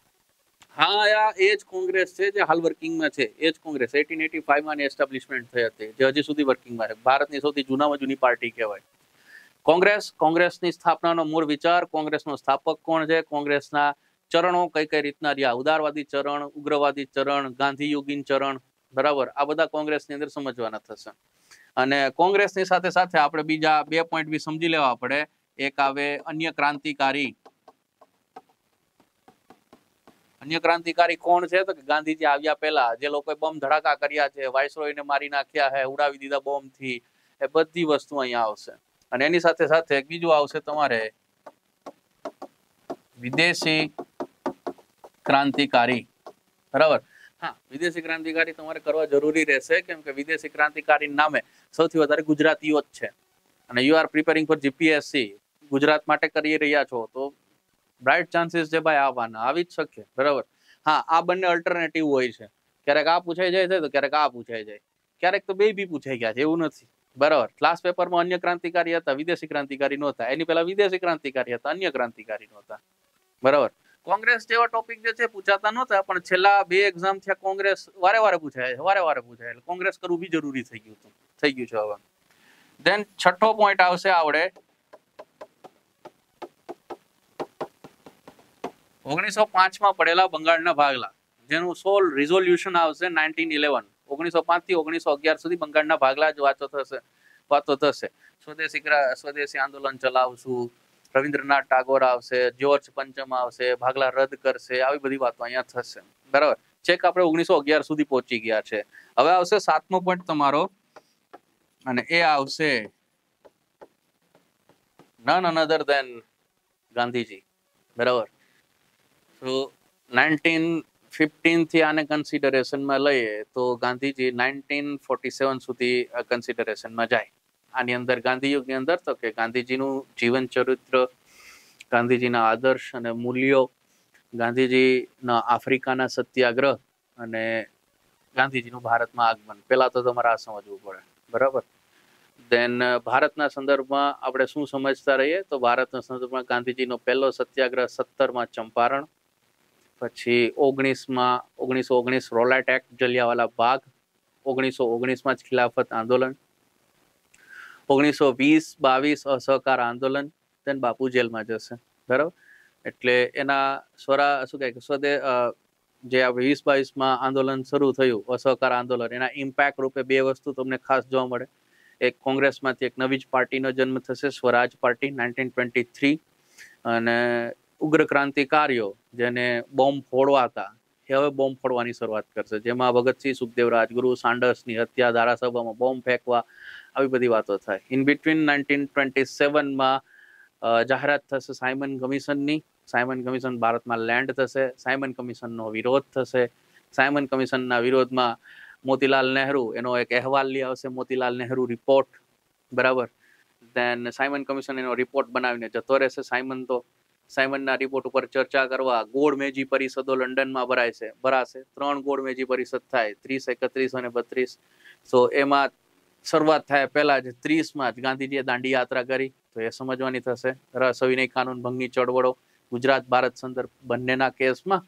હા આ એ જ કોંગ્રેસ છે જે હાલ વર્કિંગમાં છે, એ જ કોંગ્રેસ એટીન એટી ફાઈવ માં એસ્ટાબ્લિશમેન્ટ થઈ હતી, જે હજી સુધી વર્કિંગમાં છે. ભારતની સૌથી જૂનામાં જૂની પાર્ટી કહેવાય કોંગ્રેસ. કોંગ્રેસની સ્થાપનાનો મૂળ વિચાર, કોંગ્રેસનો સ્થાપક કોણ છે, કોંગ્રેસના ચરણો કઈ કઈ રીતના રહ્યા, ઉદારવાદી ચરણ, ઉગ્રવાદી ચરણ, ગાંધીયુગીન ચરણ, બરાબર. આ બધા કોંગ્રેસની અંદર સમજવાના થશે. અને કોંગ્રેસની સાથે સાથે આપણે બીજા બે પોઈન્ટ બી સમજી લેવા પડે. એક આવે અન્ય ક્રાંતિકારી. અન્ય ક્રાંતિકારી કોણ છે તો કે ગાંધીજી આવ્યા પહેલા જે લોકોએ બોમ્બ ધડાકા કર્યા છે, વાઇસરોયને મારી નાખ્યા છે, ઉડાવી દીધા બોમ્બથી, એ બધી વસ્તુ અહીંયા આવશે. અને એની સાથે સાથે એક બીજું આવશે તમારે વિદેશી ક્રાંતિકારી, બરાબર. હા, વિદેશી ક્રાંતિકારી તમારે કરવા જરૂરી રહેશે કેમ કે વિદેશી ક્રાંતિકારી નામે સૌથી વધારે ગુજરાતીઓ જ છે અને you are preparing for GPSC, Gujarat માટે કરી રહ્યા છો તો બ્રાઇટ ચાન્સીસ છે ભાઈ આવવાના, આવી જ શકે, બરાબર. હા, આ બંને અલ્ટરનેટિવ હોય છે, ક્યારેક આ પૂછાઈ જાય છે તો ક્યારેક આ પૂછાઈ જાય, ક્યારેક તો બે બી પૂછાઈ ગયા છે, એવું નથી, બરાબર. ક્લાસ પેપરમાં અન્ય ક્રાંતિકારી હતા, વિદેશી ક્રાંતિકારી નહોતા, એની પહેલા વિદેશી ક્રાંતિકારી હતા, અન્ય ક્રાંતિકારી નહોતા, બરાબર. કોંગ્રેસ જેવા ટોપિક જે છે પૂછાતા નહોતા પણ છેલ્લા બે એક્ઝામ થયા કોંગ્રેસ વારે વારે પૂછાય છે, વારે વારે પૂછાય એટલે કોંગ્રેસ કરવું બી જરૂરી થઈ ગયું હતું, થઈ ગયું છે હવે. દેન છઠ્ઠો પોઈન્ટ આવશે આવડે ઓગણીસો પાંચ માં પડેલા બંગાળના ભાગલા, જેનું સોલ રિઝોલ્યુશન આવશે નાઇન્ટીન ઇલેવન. ઓગણીસો પાંચ થી ઓગણીસો અગિયાર સુધી બંગાળના ભાગલા જ વાતો થશે વાતો થશે સ્વદેશી સ્વદેશી આંદોલન ચલાવશું, રવિન્દ્રનાથ ટાગોર આવશે, જ્યોર્જ પંચમ આવશે, ભાગલા રદ કરશે, આવી બધી વાતો અહીંયા થશે, બરાબર. ચેક આપણે ઓગણીસો અગિયાર સુધી પહોંચી ગયા છે. હવે આવશે સાતમો પોઈન્ટ તમારો અને એ આવશે નન અનધર દેન ગાંધીજી, બરાબર. તો નાઇન્ટીન ફિફ્ટીન થી આને કન્સિડરેશનમાં લઈએ તો ગાંધીજી નાઇન્ટીન ફોર્ટી સેવન સુધી કન્સિડરેશનમાં જાય. આની અંદર ગાંધીયુગની અંદર તો કે ગાંધીજીનું જીવન ચરિત્ર, ગાંધીજીના આદર્શ અને મૂલ્યો, ગાંધીજીના આફ્રિકાના સત્યાગ્રહ અને ગાંધીજીનું ભારતમાં આગમન. પહેલા તો તમારે આ સમજવું પડે, બરાબર. દેન ભારતના સંદર્ભમાં આપણે શું સમજતા રહીએ તો ભારતના સંદર્ભમાં ગાંધીજીનો પહેલો સત્યાગ્રહ સત્તરમાં ચંપારણ, પછી ઓગણીસમાં ઓગણીસો ઓગણીસ રોલેટ એક્ટ, જલિયાવાલા બાગ, ઓગણીસો ઓગણીસમાં જ ખિલાફત આંદોલન, ઓગણીસો વીસ બાવીસ અસહકાર આંદોલન, તેન બાપુ જેલમાં જશે, બરાબર. એટલે એના સ્વરા શું કહે સ્વદે જે આ વીસ બાવીસમાં આંદોલન શરૂ થયું, અસહકાર આંદોલન, એના ઇમ્પેક્ટ રૂપે બે વસ્તુ તમને ખાસ જોવા મળે. એક કોંગ્રેસમાંથી એક નવી જ પાર્ટીનો જન્મ થશે, Swaraj party, nineteen twenty three. અને ઉગ્ર ક્રાંતિકારીઓ જેને બોમ્બ ફોડવા હતા એ હવે બોમ્બ ફોડવાની શરૂઆત કરશે, જેમાં ભગતસિંહ, સુખદેવ, રાજગુરુ, સાન્ડર્સની હત્યા, ધારાસભામાં બોમ્બ ફેંકવા, આવી બધી વાતો થાય. ઇન બિટવીન નાઇન્ટીન ટ્વેન્ટી સેવનમાં જાહેરાત થશે સાયમન કમિશનની. સાયમન કમિશન ભારતમાં લેન્ડ થશે. સાયમન કમિશનનો વિરોધ થશે. સાયમન કમિશનના વિરોધમાં મોતીલાલ નહેરુ એનો એક અહેવાલ લઈ આવશે, મોતીલાલ નહેરુ રિપોર્ટ, બરાબર. દેન સાયમન કમિશન એનો રિપોર્ટ બનાવીને જતો રહેશે. સાયમન તો સાયમનના રિપોર્ટ ઉપર ચર્ચા કરવા ગોળમેજી પરિષદો લંડનમાં ભરાય છે ભરાશે ત્રણ ગોળમેજી પરિષદ થાય, ત્રીસ, એકત્રીસ અને બત્રીસ. સો એમાં શરૂઆત થાય પહેલા જ ત્રીસમાં જ ગાંધીજીએ દાંડી યાત્રા કરી, તો એ સમજવાની થશે. સવિનય કાનૂન ભંગની ચળવળો, ગુજરાત ભારત સંદર્ભ બંનેના કેસમાં.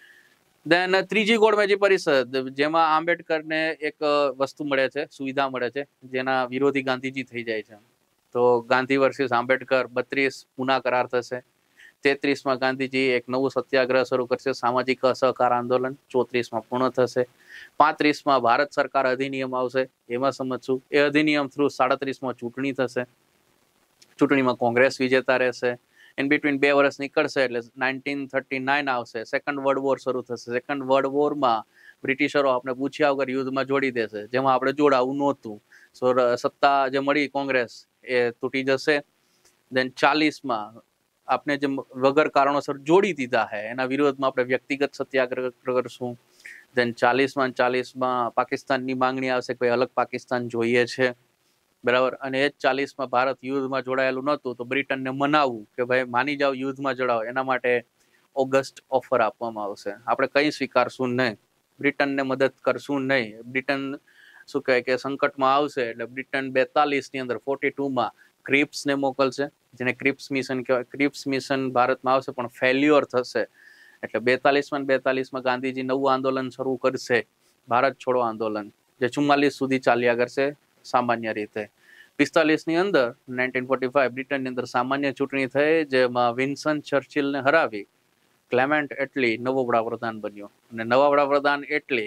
દેન ત્રીજી ગોળમેજી પરિષદ, જેમાં આંબેડકરને એક વસ્તુ મળે છે, સુવિધા મળે છે, જેના વિરોધી ગાંધીજી થઈ જાય છે. તો ગાંધી વર્સિસ આંબેડકર. બત્રીસ પૂના કરાર થશે. તેત્રીસમાં ગાંધીજી એક નવું સત્યાગ્રહ શરૂ કરશે, સામાજિક અસહકાર આંદોલન. ચોત્રીસમાં પૂર્ણ થશે. પાંત્રીસમાં ભારત સરકાર અધિનિયમ આવશે, એમાં સમજશું. એ અધિનિયમ થ્રુ સાડત્રીસમાં ચૂંટણી થશે. ચૂંટણીમાં કોંગ્રેસ વિજેતા રહેશે. ઇન બિટવીન બે વર્ષ નીકળશે એટલે નાઇન્ટીન થર્ટી નાઇન આવશે, સેકન્ડ વર્લ્ડ વોર શરૂ થશે. સેકન્ડ વર્લ્ડ વોરમાં બ્રિટિશરો આપણે પૂછ્યા વગર યુદ્ધમાં જોડી દેશે, જેમાં આપણે જોડાવું નહોતું. સો સત્તા જે મળી કોંગ્રેસ એ તૂટી જશે. દેન ચાલીસમાં આપણે જે વગર કારણોસર જોડી દીધા હે એના વિરોધમાં આપણે વ્યક્તિગત સત્યાગ્રહ કરશું. દેન ચાલીસમાં ચાલીસમાં પાકિસ્તાનની માંગણી આવશે, કોઈ અલગ પાકિસ્તાન જોઈએ છે, બરાબર. અને એ જ ચાલીસમાં ભારત યુદ્ધમાં જોડાયેલું નહોતું, તો બ્રિટનને મનાવવું કે ભાઈ માની જાઓ, યુદ્ધમાં જોડાઓ. એના માટે ઓગસ્ટ ઓફર આપવામાં આવશે. આપણે કંઈ સ્વીકારશું નહીં, બ્રિટનને મદદ કરશું નહીં. બ્રિટન શું કહે કે સંકટમાં આવશે એટલે બ્રિટન બેતાલીસની અંદર ફોર્ટી ટુમાં ક્રિપ્સને મોકલશે, જેને ક્રિપ્સ મિશન કહેવાય. ક્રિપ્સ મિશન ભારતમાં આવશે પણ ફેલ્યોર થશે. એટલે બેતાલીસમાં બેતાલીસમાં ગાંધીજી નવું આંદોલન શરૂ કરશે, ભારત છોડો આંદોલન, જે ચુમ્માલીસ સુધી ચાલ્યા કરશે સામાન્ય રીતે. પિસ્તાલીસની અંદર નાઇન્ટીન ફોર્ટી ફાઈવ બ્રિટનની અંદર સામાન્ય ચૂંટણી થઈ, જેમાં વિન્સન ચર્ચિલને હરાવી ક્લેમેન્ટ એટલી નવો વડાપ્રધાન બન્યો. અને નવા વડાપ્રધાન એટલી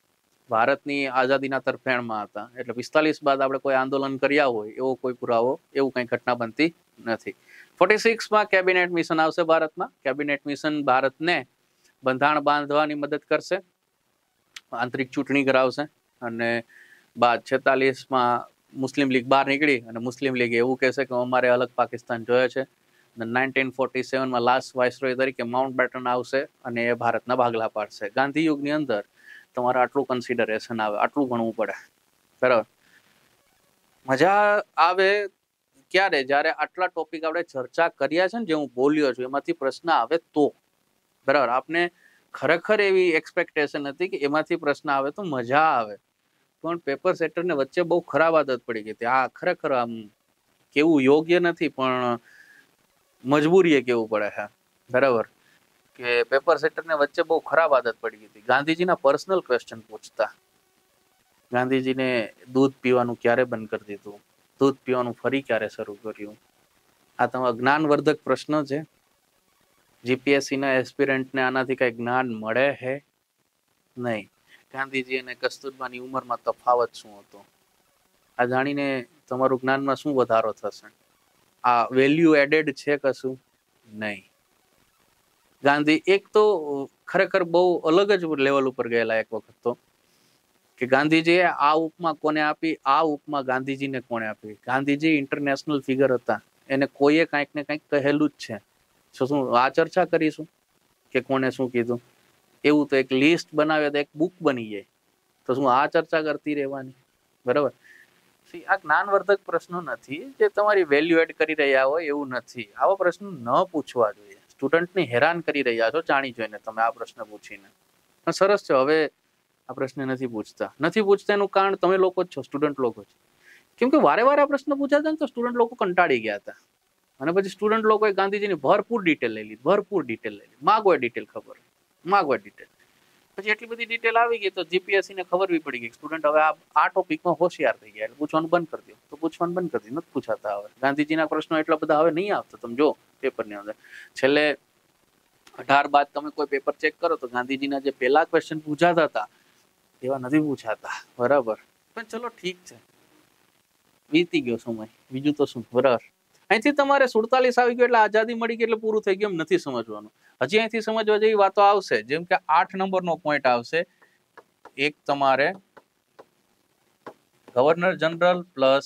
ભારતની આઝાદીના તરફેણમાં હતા. એટલે પિસ્તાલીસ બાદ આપણે કોઈ આંદોલન કર્યા હોય એવો કોઈ પુરાવો, એવું કંઈ ઘટના બનતી નથી. ફોર્ટી સિક્સમાં કેબિનેટ મિશન આવશે ભારતમાં. કેબિનેટ મિશન ભારતને બંધારણ બાંધવાની મદદ કરશે, આંતરિક ચૂંટણી કરાવશે. અને બાદ છેતાલીસમાં મુસ્લિમ લીગ બહાર નીકળી અને મુસ્લિમ લીગ એવું કહેશે કે અમારે અલગ પાકિસ્તાન જોઈએ છે. નાઇન્ટીન ફોર્ટી સેવનમાં લાસ્ટ વાઇસરોય તરીકે માઉન્ટ બેટન આવશે અને એ ભારતના ભાગલા પાડશે. ગાંધી યુગની અંદર તમારે આટલું કન્સિડરેશન આવે, આટલું ભણવું પડે, બરાબર. મજા આવે ક્યારે? જ્યારે આટલા ટોપિક આપણે ચર્ચા કર્યા છે ને, જે હું બોલ્યો છું એમાંથી પ્રશ્ન આવે તો, બરાબર. આપને ખરેખર એવી એક્સપેક્ટેશન હતી કે એમાંથી પ્રશ્ન આવે તો મજા આવે, પણ પેપર સેટરને વચ્ચે બહુ ખરાબ આદત પડી ગઈ હતી. આ ખરેખર આમ કેવું યોગ્ય નથી, પણ મજબૂરીએ કેવું પડે છે, બરાબર. કે પેપર સેટરને વચ્ચે બહુ ખરાબ આદત પડી ગઈ હતી. ગાંધીજીના પર્સનલ ક્વેશ્ચન પૂછતા. ગાંધીજીને દૂધ પીવાનું ક્યારે બંધ કરી દીધું? દૂધ પીવાનું ફરી ક્યારે શરૂ કર્યું? આ તમારા જ્ઞાનવર્ધક પ્રશ્નો છે. જીપીએસસીના એસ્પિરન્ટને આનાથી કઈ જ્ઞાન મળે છે નહીં. ગાંધીજી અને કસ્તુરબાની ઉંમરમાં તફાવત શું હતો? આ જાણીને તમારું જ્ઞાનમાં શું વધારો થશે? આ વેલ્યુ એડેડ છે કશું? નહીં. ગાંધી એક તો ખરેખર બહુ અલગ જ લેવલ ઉપર ગયેલા એક વખત તો, કે ગાંધીજીએ આ ઉપમા કોને આપી, આ ઉપમા ગાંધીજીને કોને આપી. ગાંધીજી ઇન્ટરનેશનલ ફિગર હતા, એને કોઈએ કાંઈક ને કાંઈક કહેલું જ છે. શું આ ચર્ચા કરીશું કે કોને શું કીધું? એવું તો એક લિસ્ટ બનાવે તો એક બુક બની જાય. તો શું આ ચર્ચા કરતી રહેવાની? બરાબર. આ જ્ઞાનવર્ધક પ્રશ્નો નથી જે તમારી વેલ્યુ એડ કરી રહ્યા હોય, એવું નથી. આવા પ્રશ્નો ન પૂછવા જોઈએ. સ્ટુડન્ટને હેરાન કરી રહ્યા છો જાણી જોઈને તમે આ પ્રશ્ન પૂછીને. સરસ છે, હવે આ પ્રશ્ન નથી પૂછતા. નથી પૂછતા એનું કારણ તમે લોકો જ છો, સ્ટુડન્ટ લોકો જ. કેમ કે વારે વારે આ પ્રશ્ન પૂછાતા ને તો સ્ટુડન્ટ લોકો કંટાળી ગયા હતા. અને પછી સ્ટુડન્ટ લોકોએ ગાંધીજીની ભરપૂર ડિટેલ લઈ લીધી, ભરપૂર ડિટેલ લઈ લીધી. માગો એ ડિટેલ ખબર, માગવા ડિટેલ. પછી એટલી બધી ડિટેલ આવી ગઈ તો જીપીએસસી ને ખબર બી પડી ગઈ સ્ટુડન્ટ હવે આ આ ટોપિકમાં હોશિયાર થઈ ગયા એટલે પૂછવાનું બંધ કરી દો. તો પૂછવાનું બંધ કરી દીધું, નથી પૂછાતા. હવે ગાંધીજીના પ્રશ્નો એટલા બધા હવે નહીં આવતા. તમે જો પેપરની અંદર છેલ્લે અઢાર બાદ તમે કોઈ પેપર ચેક કરો તો ગાંધીજીના જે પહેલા ક્વેશ્ચન પૂછાતા હતા એવા નથી પૂછાતા. બરાબર, પણ ચલો ઠીક છે, વીતી ગયો સમય, બીજું તો શું. બરાબર, અહીંથી તમારે સુડતાલીસ આવી ગયો એટલે આઝાદી મળી ગઈ એટલે પૂરું થઈ ગયું એમ નથી સમજવાનું. હજી અહીંથી સમજવા જેવી વાતો આવશે. જેમ કે આઠ નંબરનો પોઈન્ટ આવશે, એક તમારે ગવર્નર જનરલ પ્લસ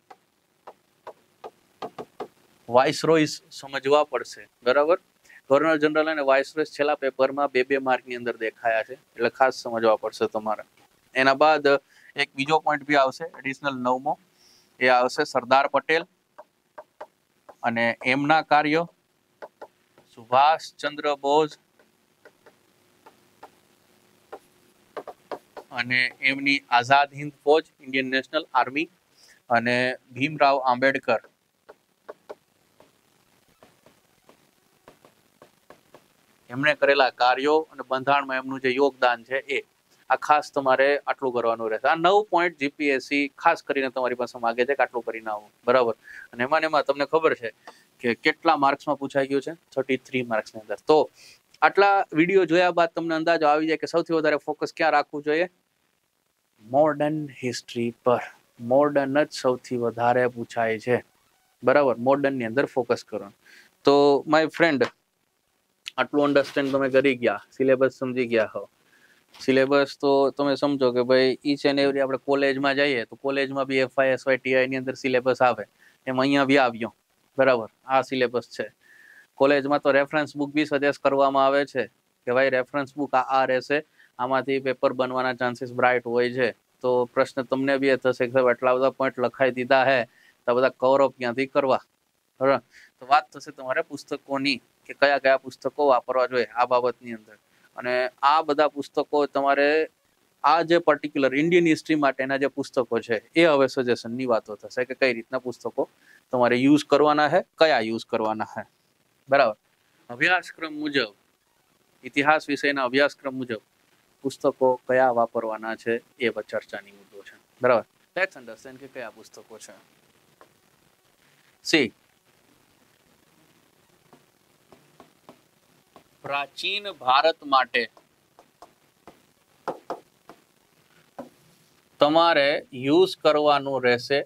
વાઇસરોય સમજવા પડશે. બરાબર, ગવર્નર જનરલ અને વાઇસરોય છેલ્લા પેપરમાં બે બે માર્કની અંદર દેખાયા છે એટલે ખાસ સમજવા પડશે તમારે. એના બાદ એક બીજો પોઈન્ટ બી આવશે એડિશનલ નવમો, એ આવશે સરદાર પટેલ અને એમના કાર્યો, સુભાષચંદ્ર બોઝ અને એમની Azad Hind Fauj Indian national army અને ભીમરાવ આંબેડકર એમણે કરેલા કાર્યો અને બંધારણમાં એમનું જે યોગદાન છે એ આ ખાસ તમારે આટલું કરવાનું રહેશે. આ નવ પોઈન્ટ જીપીએસસી ખાસ કરીને તમારી પાસે માંગે છે કે આટલું કરીને આવો. બરાબર, અને એમાં એમાં તમને ખબર છે કે કેટલા માર્ક્સમાં પૂછાઈ ગયું છે? થર્ટી થ્રી માર્ક્સની અંદર. તો આટલા વિડીયો જોયા બાદ તમને અંદાજો આવી જાય કે સૌથી વધારે ફોકસ ક્યાં રાખવું જોઈએ? મોડર્ન હિસ્ટ્રી પર. મોડર્ન જ સૌથી વધારે પૂછાય છે. બરાબર, મોડર્નની અંદર ફોકસ કરો. તો માય ફ્રેન્ડ, આટલું અન્ડરસ્ટેન્ડ તમે કરી ગયા, સિલેબસ સમજી ગયા હો. સિલેબસ તો તમે સમજો કે ભાઈ ઈચ એન્ડ એવરી આપણે કોલેજમાં જઈએ તો કોલેજમાં બી એફઆઈ એસવાય ટીઆઈ ની અંદર સિલેબસ આવે એમ અહીંયા બી આવ્યો. બરાબર, આ સિલેબસ છે. કોલેજમાં તો રેફરન્સ બુક બી સજેસ્ટ કરવામાં આવે છે કે ભાઈ રેફરન્સ બુક આ આ રહેશે, આમાંથી પેપર બનવાના ચાન્સીસ બ્રાઇટ હોય છે. તો પ્રશ્ન તમને બી એ થશે કે એટલા બધા પોઈન્ટ લખાઈ દીધા હે તો બધા કવર અપ ક્યાંથી કરવા? બરાબર, તો વાત થશે તમારે પુસ્તકોની કે કયા કયા પુસ્તકો વાપરવા જોઈએ આ બાબતની અંદર. અને આ બધા પુસ્તકો તમારે આ જે પર્ટિક્યુલર ઇન્ડિયન હિસ્ટ્રી માટેના જે પુસ્તકો છે એ હવે સજેશનની વાતો થશે કે કઈ રીતના પુસ્તકો તમારે યુઝ કરવાના છે, કયા યુઝ કરવાના છે. બરાબર, અભ્યાસક્રમ મુજબ, ઇતિહાસ વિષયના અભ્યાસક્રમ મુજબ પુસ્તકો કયા વાપરવાના છે એ ચર્ચાની મુદ્દો છે. બરાબર, લેટ્સ અન્ડરસ્ટેન્ડ કે કયા પુસ્તકો છે. સી, પ્રાચીન ભારત માટે તમારે યુઝ કરવાનું રહેશે.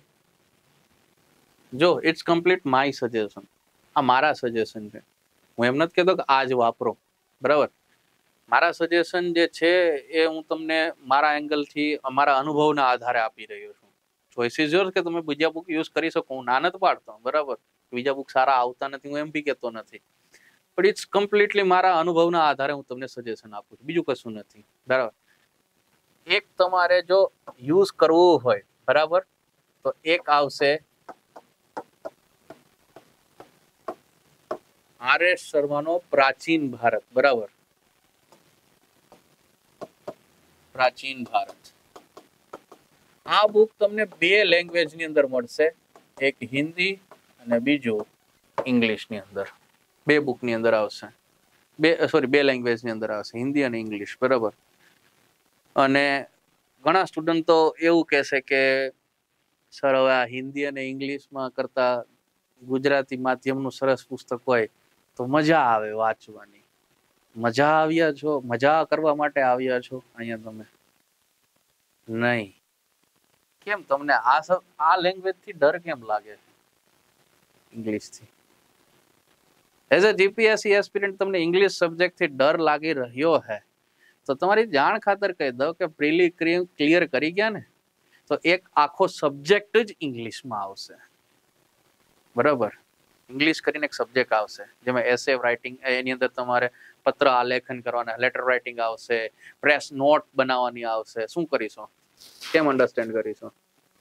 જો ઇટ્સ કમ્પ્લીટ માય સજેશન, આ મારા સજેશન છે. હું એમ નથી કહેતો કે આ જ વાપરો. બરાબર, મારા સજેશન જે છે એ હું તમને મારા એંગલથી અમારા અનુભવના આધારે આપી રહ્યો છું. ચોઇસ ઇઝ યોર કે તમે બીજા બુક યુઝ કરી શકો, હું ના નથી પાડતો. બરાબર, બીજા બુક સારા આવતા નથી હું એમ બી કહેતો નથી, પણ ઇટ્સ કમ્પ્લીટલી મારા અનુભવના આધારે હું તમને સજેશન આપું છું, બીજું કશું નથી. બરાબર, એક તમારે જો યુઝ કરવું હોય, બરાબર, તો એક આવશે આર એસ શર્માનો પ્રાચીન ભારત. બરાબર, પ્રાચીન ભારત. આ બુક તમને બે લેંગ્વેજની અંદર મળશે, એક હિન્દી અને બીજું ઇંગ્લિશની અંદર. બે બુકની અંદર આવશે, બે સોરી બે લેંગ્વેજની અંદર આવશે, હિન્દી અને ઇંગ્લિશ. બરાબર, અને ઘણા સ્ટુડન્ટ તો એવું કહેશે કે સર હવે આ હિન્દી અને ઇંગ્લિશમાં કરતા ગુજરાતી માધ્યમનું સરસ પુસ્તક હોય તો મજા આવે વાંચવાની. મજા આવ્યા છો, મજા કરવા માટે આવ્યા છો અહીંયા તમે? નહીં. કેમ તમને આ આ લેંગ્વેજથી ડર કેમ લાગે છે? ઇંગ્લિશથી એઝ અ જીપીએસસી એસ્પિરન્ટ તમને ઇંગ્લિશ સબ્જેક્ટથી ડર લાગી રહ્યો હે તો તમારી જાણ ખાતર કહી દઉં કે પ્રિલી ક્લિયર કરી ગયા ને તો એક આખો સબ્જેક્ટ જ ઇંગ્લિશમાં આવશે. બરાબર, ઇંગ્લિશ કરીને એક સબ્જેક્ટ આવશે જેમાં એસે રાઇટિંગ, એની અંદર તમારે પત્ર આલેખન કરવાના, લેટર રાઇટિંગ આવશે, પ્રેસ નોટ બનાવવાની આવશે. શું કરીશો? કેમ અન્ડરસ્ટેન્ડ કરીશો?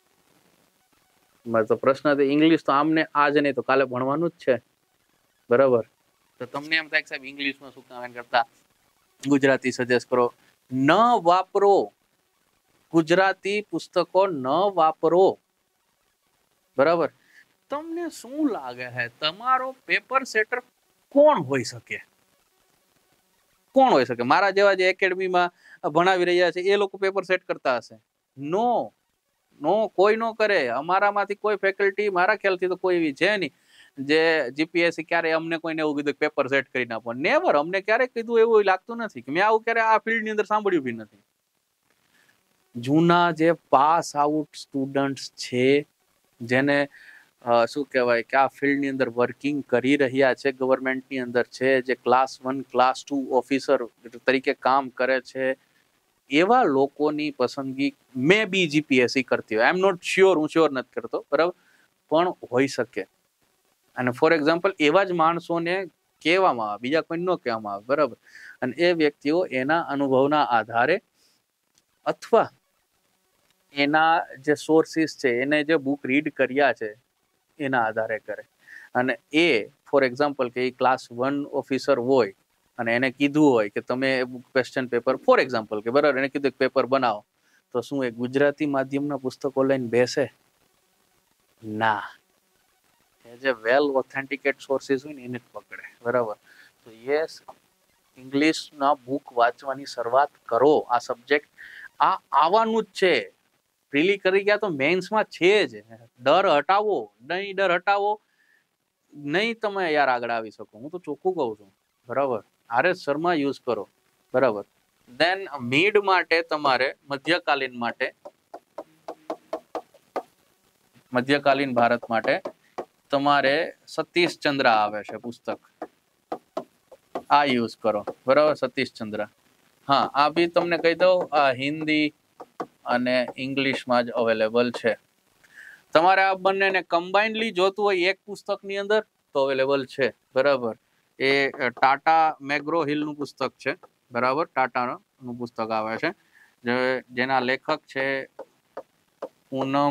તો પ્રશ્ન ઇંગ્લિશ તો આમને આજ નહીં તો કાલે ભણવાનું જ છે. બરાબર, તો તમને એમ થાય કે સાહેબ ઇંગ્લિશમાં શું કામ કરતા ગુજરાતી સજેસ્ટ કરો. ન વાપરો, ગુજરાતી પુસ્તકો ન વાપરો. બરાબર, તમને શું લાગે છે તમારો પેપર સેટર કોણ હોઈ શકે? કોણ હોઈ શકે? મારા જેવા જે એકેડમીમાં ભણાવી રહ્યા છે એ લોકો પેપર સેટ કરતા હશે? નો નો, કોઈ નો કરે. અમારામાંથી કોઈ ફેકલ્ટી, મારા ખ્યાલથી તો કોઈ એવી છે નહીં જે જીપીએસસી ક્યારે અમને કોઈને એવું કીધું પેપર સેટ કરીને આપો. નેવર. અમને ક્યારેક કીધું એવું લાગતું નથી કે મેં આવું ક્યારે આ ફિલ્ડની અંદર સાંભળ્યું બી નથી. જૂના જે પાસ આઉટ સ્ટુડન્ટ્સ છે, જેને શું કહેવાય કે આ ફિલ્ડની અંદર વર્કિંગ કરી રહ્યા છે, ગવર્મેન્ટની અંદર છે, જે class one class two officer તરીકે કામ કરે છે, એવા લોકોની પસંદગી મે બી જીપીએસસી કરતી હોય. આઈ એમ નોટ શ્યોર, હું શ્યોર નથી કરતો, બરાબર, પણ હોઈ શકે. અને ફોર એક્ઝામ્પલ એવા જ માણસોને કહેવામાં આવે, બીજા કોઈ ન કહેવામાં આવે, બરાબર. અને એ વ્યક્તિઓ એના અનુભવના આધારે અથવા એના જે સોર્સિસ છે, એને જે બુક રીડ કર્યા છે એના આધારે કરે. અને એ ફોર એક્ઝામ્પલ કે એ ક્લાસ વન ઓફિસર હોય અને એને કીધું હોય કે તમે ક્વેશ્ચન પેપર, ફોર એક્ઝામ્પલ કે બરાબર, એને કીધું પેપર બનાવો, તો શું એ ગુજરાતી માધ્યમના પુસ્તકો લઈને બેસે? ના. એ જે વેલ ઓથેન્ટિકેટ સોર્સિસ હોય ને એને જ પકડે, બરાબર. તો યસ, ઇંગ્લિશના બુક વાંચવાની શરૂઆત કરો. આ સબ્જેક્ટ આ આવવાનું જ છે. પ્રિલી કરી ગયા તો મેન્સમાં છે જ. ડર હટાવો, નહીં ડર હટાવો, નહીં તમે યાર આગળ આવી શકો. હું તો ચોખ્ખું કહું છું, બરાબર. આર એસ શર્મા યુઝ કરો, બરાબર. દેન મિડ માટે તમારે મધ્યકાલીન માટે મધ્યકાલીન ભારત માટે તમારે સતીશ ચંદ્ર આવે છે પુસ્તક, આ યુઝ કરો, બરાબર. સતીશ ચંદ્ર, હા, આ બી તમને કહી દઉં, આ હિન્દી અને ઇંગ્લિશમાં જ અવેલેબલ છે. તમારે આ બંનેને કમ્બાઇન્ડલી જોતું હોય એક પુસ્તકની અંદર તો અવેલેબલ છે, બરાબર. એ ટાટા મેગ્રો હિલનું પુસ્તક છે, બરાબર. ટાટાનું પુસ્તક આવે છે, જેના લેખક છે પૂનમ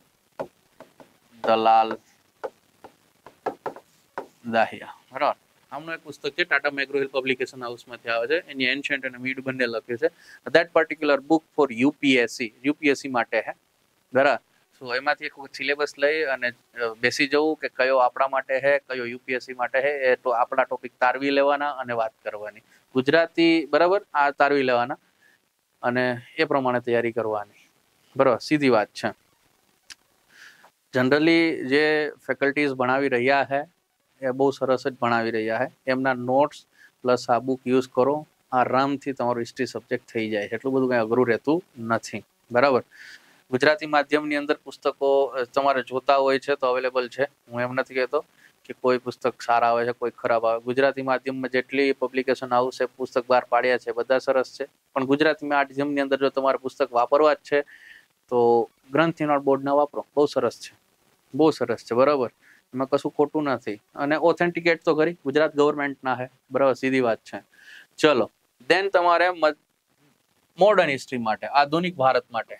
દલાલ દાહિયા, બરાબર. આમનું એક પુસ્તક છે, ટાટા મેગ્રો હિલ પબ્લિકેશન હાઉસમાંથી આવે છે. એની એન્શન્ટ અને મિડ બંને લખ્યું છે. That particular book for UPSC, UPSC માટે હે, બરાબર. સો એમાંથી એક સિલેબસ લઈ અને બેસી જવું કે કયો આપણા માટે હે, કયો યુપીએસસી માટે હે, એ તો આપણા ટોપિક તારવી લેવાના અને વાત કરવાની. ગુજરાતી, બરાબર, આ તારવી લેવાના અને એ પ્રમાણે તૈયારી કરવાની, બરાબર. સીધી વાત છે. જનરલી જે ફેકલ્ટીઝ ભણાવી રહ્યા છે એ બહુ સરસ જ ભણાવી રહ્યા છે. એમના નોટ્સ પ્લસ આ બુક યુઝ કરો, આરામથી તમારું હિસ્ટ્રી સબ્જેક્ટ થઈ જાય. એટલું બધું કંઈ અઘરું રહેતું નથી, બરાબર. ગુજરાતી માધ્યમની અંદર પુસ્તકો તમારે જોતા હોય છે તો અવેલેબલ છે. હું એમ નથી કહેતો કે કોઈ પુસ્તક સારા આવે છે, કોઈ ખરાબ આવે. ગુજરાતી માધ્યમમાં જેટલી પબ્લિકેશન હાઉસ છે, પુસ્તક બહાર પાડ્યા છે, બધા સરસ છે. પણ ગુજરાતી માધ્યમની અંદર જો તમારે પુસ્તક વાપરવા જ છે તો ગ્રંથિનોટ બોર્ડના વાપરો, બહુ સરસ છે, બહુ સરસ છે, બરાબર. એમાં કશું ખોટું નથી. અને ઓથેન્ટિકેટ તો કરી ગુજરાત ગવર્મેન્ટના છે, બરાબર. સીધી વાત છે. ચલો, દેન તમારે મોડર્ન હિસ્ટ્રી માટે, આધુનિક ભારત માટે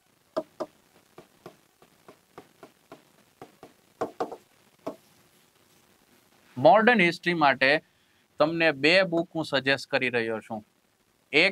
મોડર્ન હિસ્ટ્રી માટે તમને બે બુક હું સજેસ્ટ કરી રહ્યો છું. એક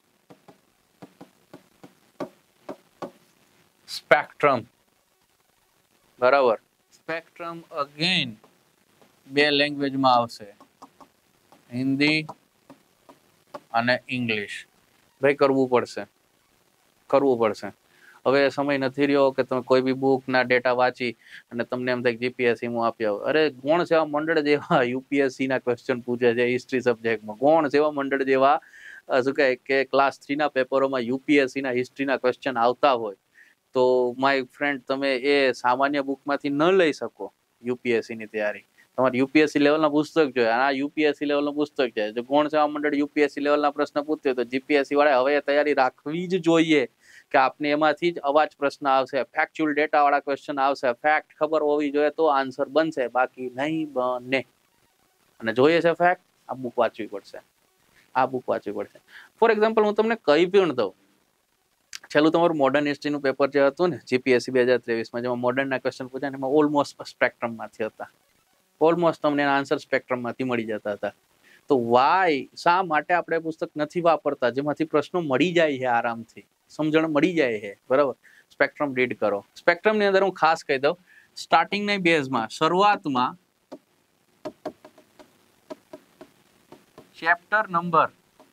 સ્પેક્ટ્રમ, બરાબર. સ્પેક્ટ્રમ અગેન બે લેંગ્વેજમાં આવશે, હિન્દી અને ઇંગ્લિશ. ભાઈ કરવું પડશે, કરવું પડશે. હવે સમય નથી રહ્યો કે તમે કોઈ બી બુકના ડેટા વાંચી અને તમને એમ થાય જીપીએસસી હું આપી આવું. અરે ગૌણ સેવા મંડળ જેવા યુપીએસસી ના ક્વેશ્ચન પૂછે છે હિસ્ટ્રી સબ્જેક્ટમાં. ગૌણ સેવા મંડળ જેવા શું કહે કે ક્લાસ થ્રી ના પેપરોમાં યુપીએસસી ના હિસ્ટ્રીના ક્વેશ્ચન આવતા હોય તો માય ફ્રેન્ડ, તમે એ સામાન્ય બુકમાંથી ન લઈ શકો યુપીએસસી ની તૈયારી. તમારે યુપીએસસી લેવલના પુસ્તક જોઈએ, આ યુપીએસસી લેવલનું પુસ્તક છે. જો ગૌણ સેવા મંડળ યુપીએસસી લેવલના પ્રશ્ન પૂછते હોય તો જીપીએસસી વાળા હવે તૈયારી રાખવી જ જોઈએ કે આપને એમાંથી જ અવાજ પ્રશ્ન આવશે, ફેક્ચ્યુઅલ ડેટા વાળા ક્વેશ્ચન આવશે. ફેક્ટ ખબર હોવી જોઈએ તો આન્સર બનશે, બાકી નહીં બને. અને જોઈએ છે ફેક્ટ, આ બુક વાંચવી પડશે, આ બુક વાંચવી પડશે. ફોર એક્ઝામ્પલ હું તમને કહી પણ દઉં, છેલ્લું તમારું મોડર્ન હિસ્ટ્રીનું પેપર જે હતું ને જીપીએસસી બે હજાર ત્રેવીસમાં, જેમાં મોડર્નના ક્વેશ્ચન પૂછ્યા ને એમાં ઓલમોસ્ટ સ્પેક્ટ્રમમાંથી હતા. ઓલમોસ્ટ તમને આન્સર સ્પેક્ટ્રમમાંથી મળી જતા હતા. તો વાય, શા માટે આપણે પુસ્તક નથી વાપરતા જેમાંથી પ્રશ્નો મળી જાય છે, આરામથી સમજણ મળી જાય છે, બરાબર. સ્પેક્ટ્રમ રીડ કરો. સ્પેક્ટ્રમની અંદર હું ખાસ કહી દઉં, સ્ટાર્ટિંગની બેઝમાં, શરૂઆતમાં ચેપ્ટર નંબર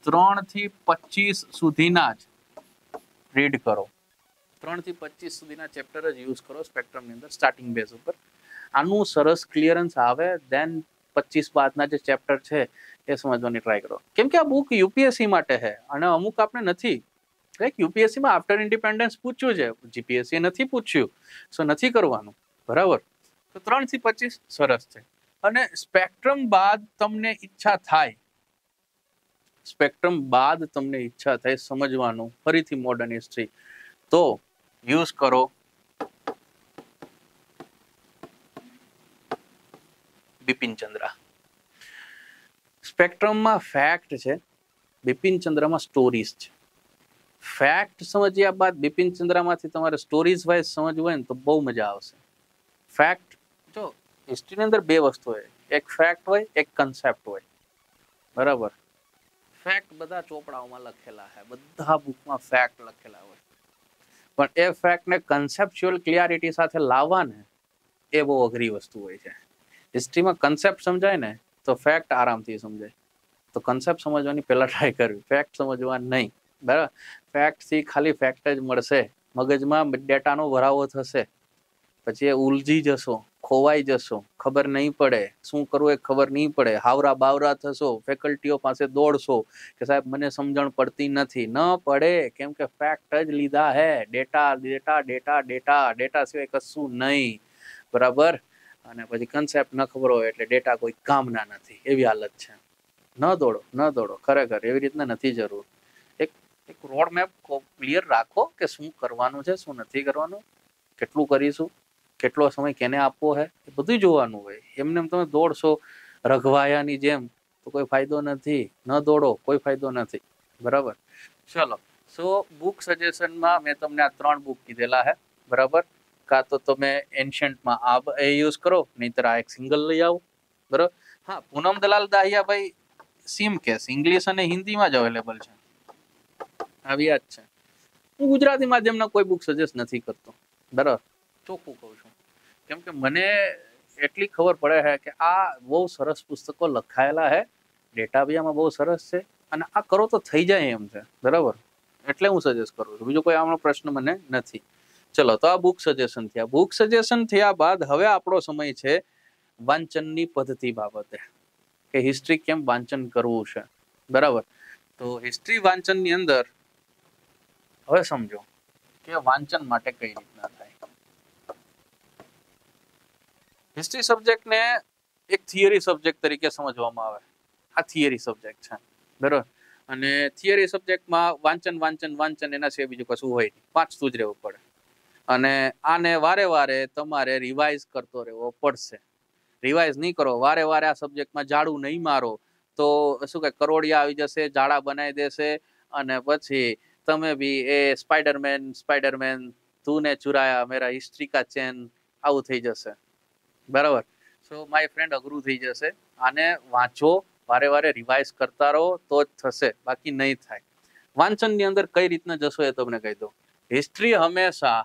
ત્રણ થી પચીસ સુધીના જ રીડ કરો, ત્રણ થી પચીસ સુધીના ચેપ્ટર જ યુઝ કરો સ્પેક્ટ્રમની અંદર સ્ટાર્ટિંગ બેઝ ઉપર. આનું સરસ ક્લિયરન્સ આવે દેન પચીસ બાદના જે ચેપ્ટર છે એ સમજવાની ટ્રાય કરો. કેમ કે આ બુક યુપીએસસી માટે છે અને અમુક આપણે નથી, લાઈક યુપીએસસીમાં આફ્ટર ઇન્ડિપેન્ડન્સ પૂછ્યું છે, જીપીએસસી નથી પૂછ્યું, સો નથી કરવાનું, બરાબર. તો ત્રણ થી પચીસ સરસ છે. અને સ્પેક્ટ્રમ બાદ તમને ઈચ્છા થાય, સ્પેક્ટ્રમ બાદ તમને ઈચ્છા થાય સમજવાનું ફરીથી મોડર્ન હિસ્ટ્રી, તો યુઝ કરો બિપિનચંદ્ર. સ્પેક્ટ્રમમાં ફેક્ટ છે, બિપિનચંદ્રમાં સ્ટોરીઝ છે. ફેક્ટ સમજ્યા બાદ બિપિનચંદ્રમાંથી તમારે સ્ટોરીઝ વાઇઝ સમજવું હોય ને તો બહુ મજા આવશે. ફેક્ટ જો હિસ્ટ્રીની અંદર બે વસ્તુ હોય, એક ફેક્ટ હોય, એક કન્સેપ્ટ હોય, બરાબર. ફેક્ટ બધા ચોપડાઓમાં લખેલા છે, બધા બુકમાં ફેક્ટ લખેલા હોય, પણ એ ફેક્ટને કન્સેપ્ચ્યુઅલ ક્લિયરિટી સાથે લાવવા ને એ બહુ અઘરી વસ્તુ હોય છે. હિસ્ટ્રીમાં કન્સેપ્ટ સમજાય ને તો ફેક્ટ આરામથી સમજાય. તો કન્સેપ્ટ સમજવાની પહેલા ટ્રાય કરવી, ફેક્ટ સમજવા નહીં, બરાબર. ફેક્ટથી ખાલી ફેક્ટ જ મળશે, મગજમાં ડેટાનો ભરાવો થશે, પછી એ ઉલઝી જશો, ખોવાઈ જશો, ખબર નહીં પડે શું કરવું એ ખબર નહીં પડે, હાવરા બાવરા થશો, ફેકલ્ટીઓ પાસે દોડશો કે સાહેબ મને સમજણ પડતી નથી. ન પડે, કેમ કે ફેક્ટ જ લીધા હે, data data data data data સિવાય કશું નહીં, બરાબર. અને પછી કન્સેપ્ટ ન ખબર હોય એટલે ડેટા કોઈ કામના નથી, એવી હાલત છે. ન દોડો, ન દોડો, ખરેખર એવી રીતના નથી જરૂર. એક એક રોડ મેપ ક્લિયર રાખો કે શું કરવાનું છે, શું નથી કરવાનું, કેટલું કરીશું, કેટલો સમય કેને આપવો છે, એ બધું જોવાનું હોય. એમને તમે દોડશો રઘવાયાની જેમ તો કોઈ ફાયદો નથી. ન દોડો, કોઈ ફાયદો નથી, બરાબર. ચલો, સો બુક સજેશનમાં મેં તમને આ ત્રણ બુક કીધેલા છે, બરાબર. કાં તો તમે એન્શિયન્ટમાં આ એ યુઝ કરો, નહીતર આ એક સિંગલ લઈ આવો, બરાબર. હા, પૂનમ દલાલ દાહિયાભાઈ સિમ કેસ ઇંગ્લિશ અને હિન્દીમાં જ અવેલેબલ છે, આવી યાદ છે. હું ગુજરાતી માધ્યમના કોઈ બુક સજેસ્ટ નથી કરતો, બરાબર, ચોખ્ખું કહું છું. કેમ કે મને એટલી ખબર પડે છે કે આ બહુ સરસ પુસ્તકો લખાયેલા છે, ડેટા બી આમાં બહુ સરસ છે, અને આ કરો તો થઈ જાય એમ છે, બરાબર. એટલે હું સજેસ્ટ કરું છું, બીજો કોઈ આનો પ્રશ્ન મને નથી. ચલો, તો આ બુક સજેશન થયા. બુક સજેશન થયા બાદ હવે આપણો સમય છે વાંચનની પદ્ધતિ બાબતે, કે હિસ્ટ્રી કેમ વાંચન કરવું છે, બરાબર. તો હિસ્ટ્રી વાંચનની અંદર હવે સમજો કે વાંચન માટે કઈ રીતના થાય. હિસ્ટ્રી સબ્જેક્ટને એક થિયરી સબ્જેક્ટ તરીકે સમજવામાં આવે. આ થિયરી સબ્જેક્ટ છે, બરાબર. અને થિયરી સબ્જેક્ટમાં વાંચન વાંચન વાંચન એના સિવાય બીજું કશું હોય નહીં, વાંચતું જ રહેવું પડે. અને આને વારે વારે તમારે રિવાઇઝ કરતો રહેવો પડશે. રિવાઇઝ નહીં કરો, વારે વારે આ સબ્જેક્ટમાં જાડું નહીં મારો તો શું કે કરોડિયા આવી જશે, જાડા બનાવી દેશે, અને પછી તમે બી એ સ્પાઈડરમેન સ્પાઈડરમેન તું ને ચુરાયા મેરા હિસ્ટ્રી કા ચેન આવું થઈ જશે, બરાબર. સો માય ફ્રેન્ડ અઘરું થઈ જશે. આને વાંચો, વારે વારે રિવાઇઝ કરતા રહો તો જ થશે, બાકી નહીં થાય. વાંચનની અંદર કઈ રીતના જશો એ તમને કહી દઉં. હિસ્ટ્રી હંમેશા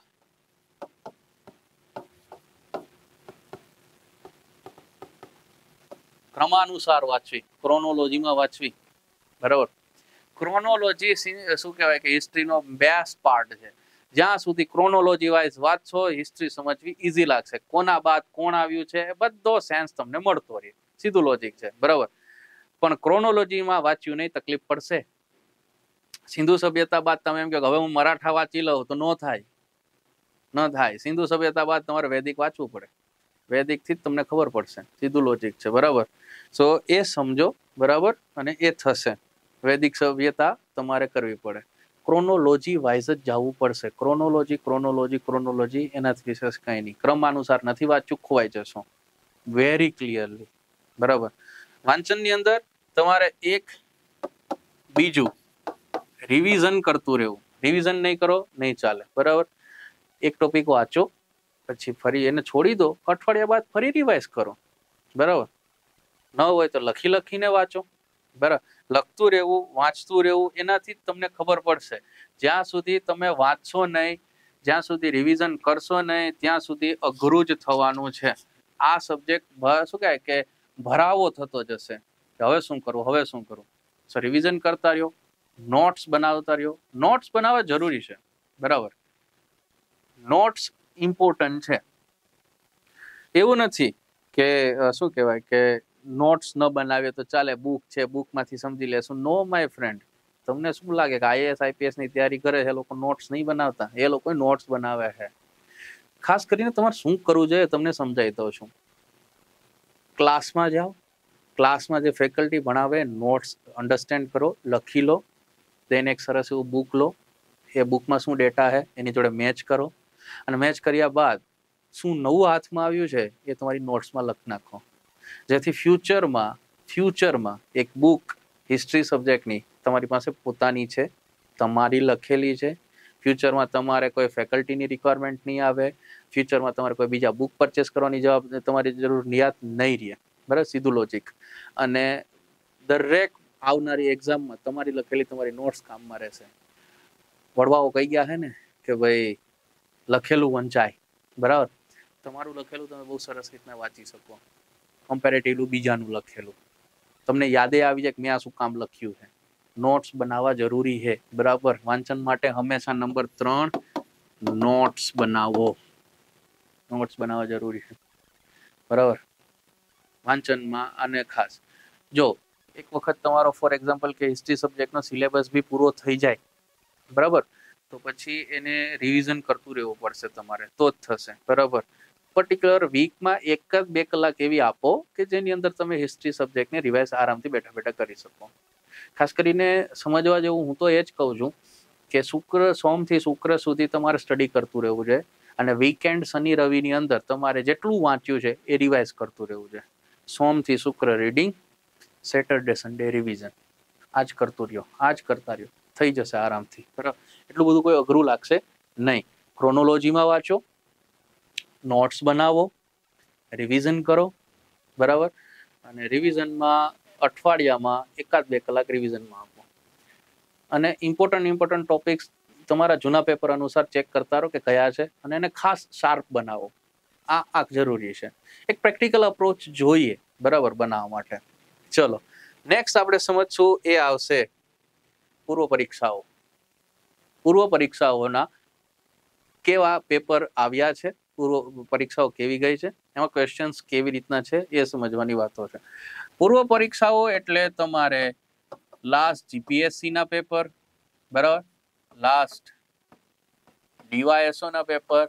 ક્રમાનુસાર વાંચવી, ક્રોનોલોજીમાં વાંચવી, બરાબર. ક્રોનોલોજી શું કહેવાય કે હિસ્ટ્રીનો બેસ્ટ પાર્ટ છે. જ્યાં સુધી ક્રોનોલોજી વાઇઝ વાંચશો, હિસ્ટ્રી સમજવી ઈઝી લાગશે. કોના બાદ કોણ આવ્યું છે એ બધો સેન્સ તમને મળતો રહે, સીધું લોજિક છે, બરાબર. પણ ક્રોનોલોજીમાં વાંચ્યું નહીં, તકલીફ પડશે. સિંધુ સભ્યતા બાદ તમે એમ કે હવે હું મરાઠા વાંચી લઉં તો ન થાય, ન થાય. સિંધુ સભ્યતા બાદ તમારે વૈદિક વાંચવું પડે, વૈદિક થી જ તમને ખબર પડશે, સીધું લોજિક છે, બરાબર. સો એ સમજો, બરાબર, અને એ થશે. વૈદિક સભ્યતા તમારે કરવી પડે, ક્રોનોલોજી વાઇઝ જ જવું પડશે. ક્રોનોલોજી ક્રોનોલોજી ક્રોનોલોજી એનાથી વિશેષ કંઈ નહીં. ક્રમ અનુસાર નથી વાંચ્યું, ખોવાઈ જશો, વેરી ક્લિયરલી, બરાબર. વાંચનની અંદર તમારે એક બીજું રિવિઝન કરતું રહેવું. રિવિઝન નહીં કરો નહીં ચાલે, બરાબર. એક ટોપિક વાંચો, પછી ફરી એને છોડી દો, અઠવાડિયા બાદ ફરી રિવાઇઝ કરો, બરાબર. ન હોય તો લખી લખીને વાંચો, બરાબર. લખતું રહેવું, વાંચતું રહેવું, એનાથી જ તમને ખબર પડશે. જ્યાં સુધી તમે વાંચશો નહીં, જ્યાં સુધી રિવિઝન કરશો નહીં, ત્યાં સુધી અઘરું જ થવાનું છે. આ સબ્જેક્ટ શું કહેવાય કે ભરાવો થતો જશે, હવે શું કરવું, હવે શું કરવું. સો રિવિઝન કરતા રહ્યો, નોટ્સ બનાવતા રહ્યો. નોટ્સ બનાવવા જરૂરી છે, બરાબર. નોટ્સ ઇમ્પોર્ટન્ટ છે. એવું નથી કે શું કહેવાય કે નોટ્સ ન બનાવીએ તો ચાલે, બુક છે બુકમાંથી સમજી લેશું. નો માય ફ્રેન્ડ, તમને શું લાગે કે આઈએએસ આઈપીએસ ની તૈયારી કરે છે લોકો નોટ્સ નહીં બનાવતા? એ લોકો નોટ્સ બનાવે છે. ખાસ કરીને તમારે શું કરવું જોઈએ તમને સમજાવી દઉં છું. ક્લાસમાં જાઓ, ક્લાસમાં જે ફેકલ્ટી ભણાવે નોટ્સ અન્ડરસ્ટેન્ડ કરો, લખી લો. દેન એક સરસ એવું બુક લો, એ બુકમાં શું ડેટા છે એની જોડે મેચ કરો, અને મેચ કર્યા બાદ શું નવું હાથમાં આવ્યું છે એ તમારી નોટ્સમાં લખી નાખો, જેથી ફ્યુચરમાં ફ્યુચરમાં એક બુક હિસ્ટ્રી સબ્જેક્ટની તમારી પાસે પોતાની છે, તમારી લખેલી છે. ફ્યુચરમાં તમારે કોઈ ફેકલ્ટીની રિક્વાયરમેન્ટ નહીં આવે, ફ્યુચરમાં તમારે કોઈ બીજા બુક પરચેસ કરવાની જવાબ તમારી જરૂરિયાત નહીં રહે, બરાબર? સીધું લોજિક. અને દરેક આવનારી એક્ઝામમાં તમારી લખેલી તમારી નોટ્સ કામમાં રહેશે. વડવાઓ કહી ગયા છે ને કે ભાઈ લખેલું વંચાય, બરાબર? તમારું લખેલું તમે બહુ સરસ રીતના વાંચી શકો, કમ્પેરેટિવલી બીજાનું લખેલું તમને યાદે આવી જાય કે મેં આ શું કામ લખ્યું છે. નોટ્સ બનાવવા જરૂરી છે, બરાબર? વાંચન માટે હંમેશા નંબર ત્રણ, નોટ્સ બનાવો. નોટ્સ બનાવવા જરૂરી છે, બરાબર? વાંચનમાં. અને ખાસ જો એક વખત તમારો ફોર એક્ઝામ્પલ કે હિસ્ટ્રી સબ્જેક્ટનો સિલેબસ બી પૂરો થઈ જાય, બરાબર, તો પછી એને રિવિઝન કરતું રહેવું પડશે તમારે, તો જ થશે, બરાબર? પર્ટિક્યુલર વીકમાં એક જ બે કલાક એવી આપો કે જેની અંદર તમે હિસ્ટ્રી સબ્જેક્ટને રિવાઇઝ આરામથી બેઠા બેઠા કરી શકો. ખાસ કરીને સમજવા જેવું હું તો એ જ કહું છું કે શુક્ર સોમથી શુક્ર સુધી તમારે સ્ટડી કરતું રહેવું છે, અને વીકેન્ડ શનિ રવિની અંદર તમારે જેટલું વાંચ્યું છે એ રિવાઇઝ કરતું રહેવું છે. સોમથી શુક્ર રીડિંગ, સેટરડે સન્ડે રિવિઝન. આજ કરતું રહ્યો, આજ કરતા રહ્યો, થઈ જશે આરામથી, બરાબર? એટલું બધું કોઈ અઘરું લાગશે નહીં. ક્રોનોલોજીમાં વાંચો, નોટ્સ બનાવો, રિવિઝન કરો, બરાબર? અને રિવિઝનમાં અઠવાડિયામાં એકાદ બે કલાક રિવિઝનમાં આપો. અને ઇમ્પોર્ટન્ટ ઇમ્પોર્ટન્ટ ટોપિક્સ તમારા જૂના પેપર અનુસાર ચેક કરતા રહો કે કયા છે, અને એને ખાસ શાર્પ બનાવો. આ આ જરૂરી છે. એક પ્રેક્ટિકલ અપ્રોચ જોઈએ, બરાબર, બનાવવા માટે. ચલો નેક્સ્ટ આપણે સમજશું એ આવશે પૂર્વ પરીક્ષાઓ. પૂર્વ પરીક્ષાઓના કેવા પેપર આવ્યા છે, પૂર્વ પરીક્ષાઓ કેવી ગઈ છે, એમાં ક્વેશ્ચન્સ કેવી રીતના છે એ સમજવાની વાતો છે. પૂર્વ પરીક્ષાઓ એટલે તમારે લાસ્ટ જીપીએસસી ના પેપર, બરાબર, લાસ્ટ ડીવાયએસઓ ના પેપર,